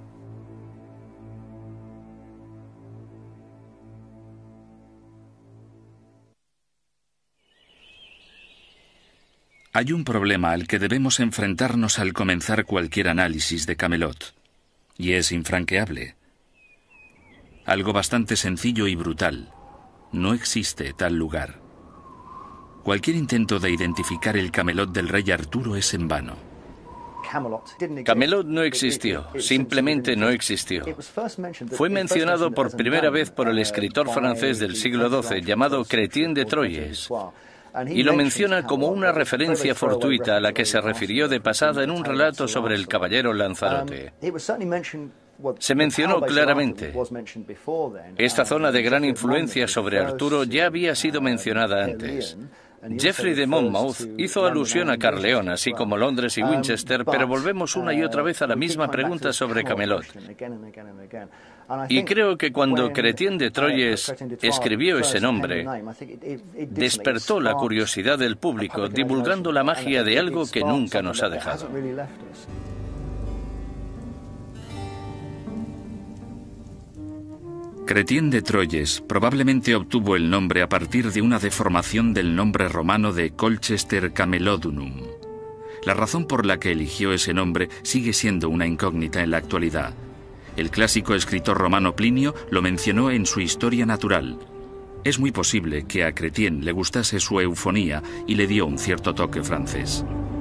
Hay un problema al que debemos enfrentarnos al comenzar cualquier análisis de Camelot, y es infranqueable. Algo bastante sencillo y brutal. No existe tal lugar. Cualquier intento de identificar el Camelot del rey Arturo es en vano. Camelot no existió, simplemente no existió. Fue mencionado por primera vez por el escritor francés del siglo doce llamado Chrétien de Troyes, y lo menciona como una referencia fortuita a la que se refirió de pasada en un relato sobre el caballero Lanzarote. Se mencionó claramente. Esta zona de gran influencia sobre Arturo ya había sido mencionada antes. Geoffrey de Monmouth hizo alusión a Carleón, así como Londres y Winchester, pero volvemos una y otra vez a la misma pregunta sobre Camelot. Y creo que cuando Chrétien de Troyes escribió ese nombre, despertó la curiosidad del público, divulgando la magia de algo que nunca nos ha dejado. Chrétien de Troyes probablemente obtuvo el nombre a partir de una deformación del nombre romano de Colchester Camelodunum. La razón por la que eligió ese nombre sigue siendo una incógnita en la actualidad. El clásico escritor romano Plinio lo mencionó en su Historia Natural. Es muy posible que a Chrétien le gustase su eufonía y le dio un cierto toque francés.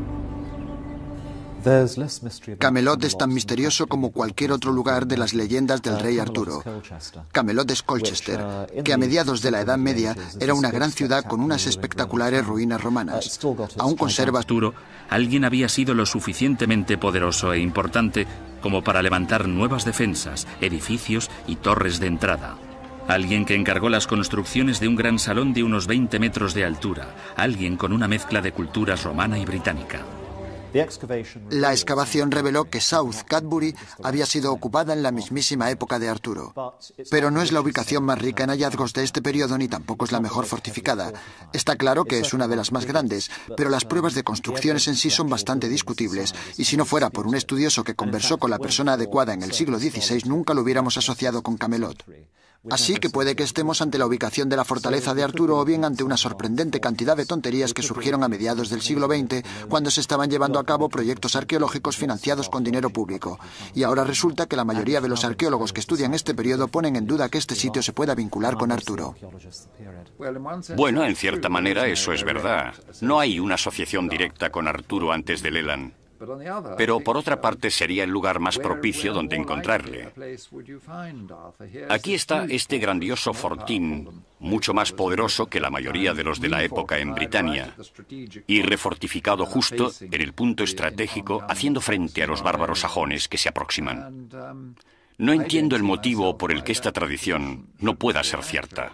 Camelot es tan misterioso como cualquier otro lugar de las leyendas del rey Arturo. Camelot es Colchester, que a mediados de la Edad Media era una gran ciudad con unas espectaculares ruinas romanas. Aún conserva Arturo, alguien había sido lo suficientemente poderoso e importante como para levantar nuevas defensas, edificios y torres de entrada. Alguien que encargó las construcciones de un gran salón de unos veinte metros de altura. Alguien con una mezcla de culturas romana y británica. La excavación reveló que South Cadbury había sido ocupada en la mismísima época de Arturo. Pero no es la ubicación más rica en hallazgos de este periodo ni tampoco es la mejor fortificada. Está claro que es una de las más grandes, pero las pruebas de construcciones en sí son bastante discutibles, y si no fuera por un estudioso que conversó con la persona adecuada en el siglo dieciséis, nunca lo hubiéramos asociado con Camelot. Así que puede que estemos ante la ubicación de la fortaleza de Arturo o bien ante una sorprendente cantidad de tonterías que surgieron a mediados del siglo veinte cuando se estaban llevando a cabo proyectos arqueológicos financiados con dinero público. Y ahora resulta que la mayoría de los arqueólogos que estudian este periodo ponen en duda que este sitio se pueda vincular con Arturo. Bueno, en cierta manera eso es verdad. No hay una asociación directa con Arturo antes de Leland. Pero por otra parte sería el lugar más propicio donde encontrarle. Aquí está este grandioso fortín, mucho más poderoso que la mayoría de los de la época en Britania, y refortificado justo en el punto estratégico, haciendo frente a los bárbaros sajones que se aproximan. No entiendo el motivo por el que esta tradición no pueda ser cierta.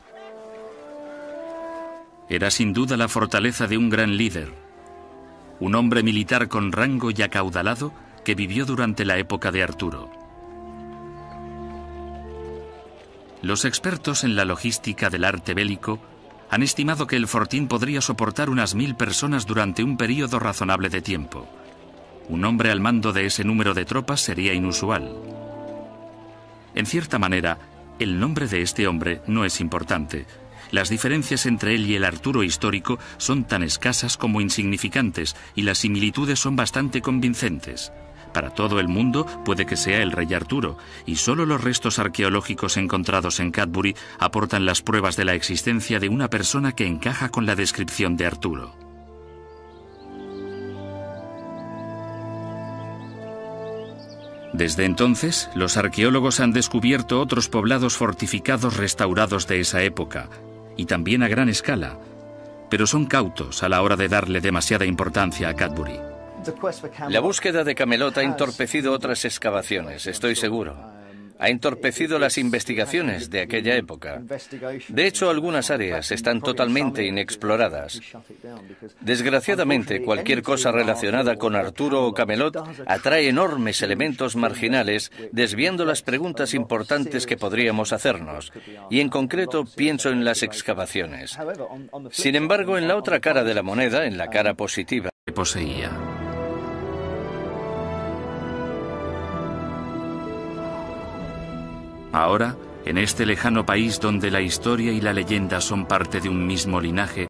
Era sin duda la fortaleza de un gran líder. Un hombre militar con rango y acaudalado que vivió durante la época de Arturo. Los expertos en la logística del arte bélico han estimado que el fortín podría soportar unas mil personas durante un periodo razonable de tiempo. Un hombre al mando de ese número de tropas sería inusual. En cierta manera, el nombre de este hombre no es importante. Las diferencias entre él y el Arturo histórico son tan escasas como insignificantes y las similitudes son bastante convincentes. Para todo el mundo puede que sea el rey Arturo, y solo los restos arqueológicos encontrados en Cadbury aportan las pruebas de la existencia de una persona que encaja con la descripción de Arturo. Desde entonces, los arqueólogos han descubierto otros poblados fortificados restaurados de esa época, y también a gran escala, pero son cautos a la hora de darle demasiada importancia a Cadbury. La búsqueda de Camelot ha entorpecido otras excavaciones, estoy seguro. Ha entorpecido las investigaciones de aquella época. De hecho, algunas áreas están totalmente inexploradas. Desgraciadamente, cualquier cosa relacionada con Arturo o Camelot atrae enormes elementos marginales, desviando las preguntas importantes que podríamos hacernos, y en concreto pienso en las excavaciones. Sin embargo, en la otra cara de la moneda, en la cara positiva, que poseía. Ahora, en este lejano país donde la historia y la leyenda son parte de un mismo linaje,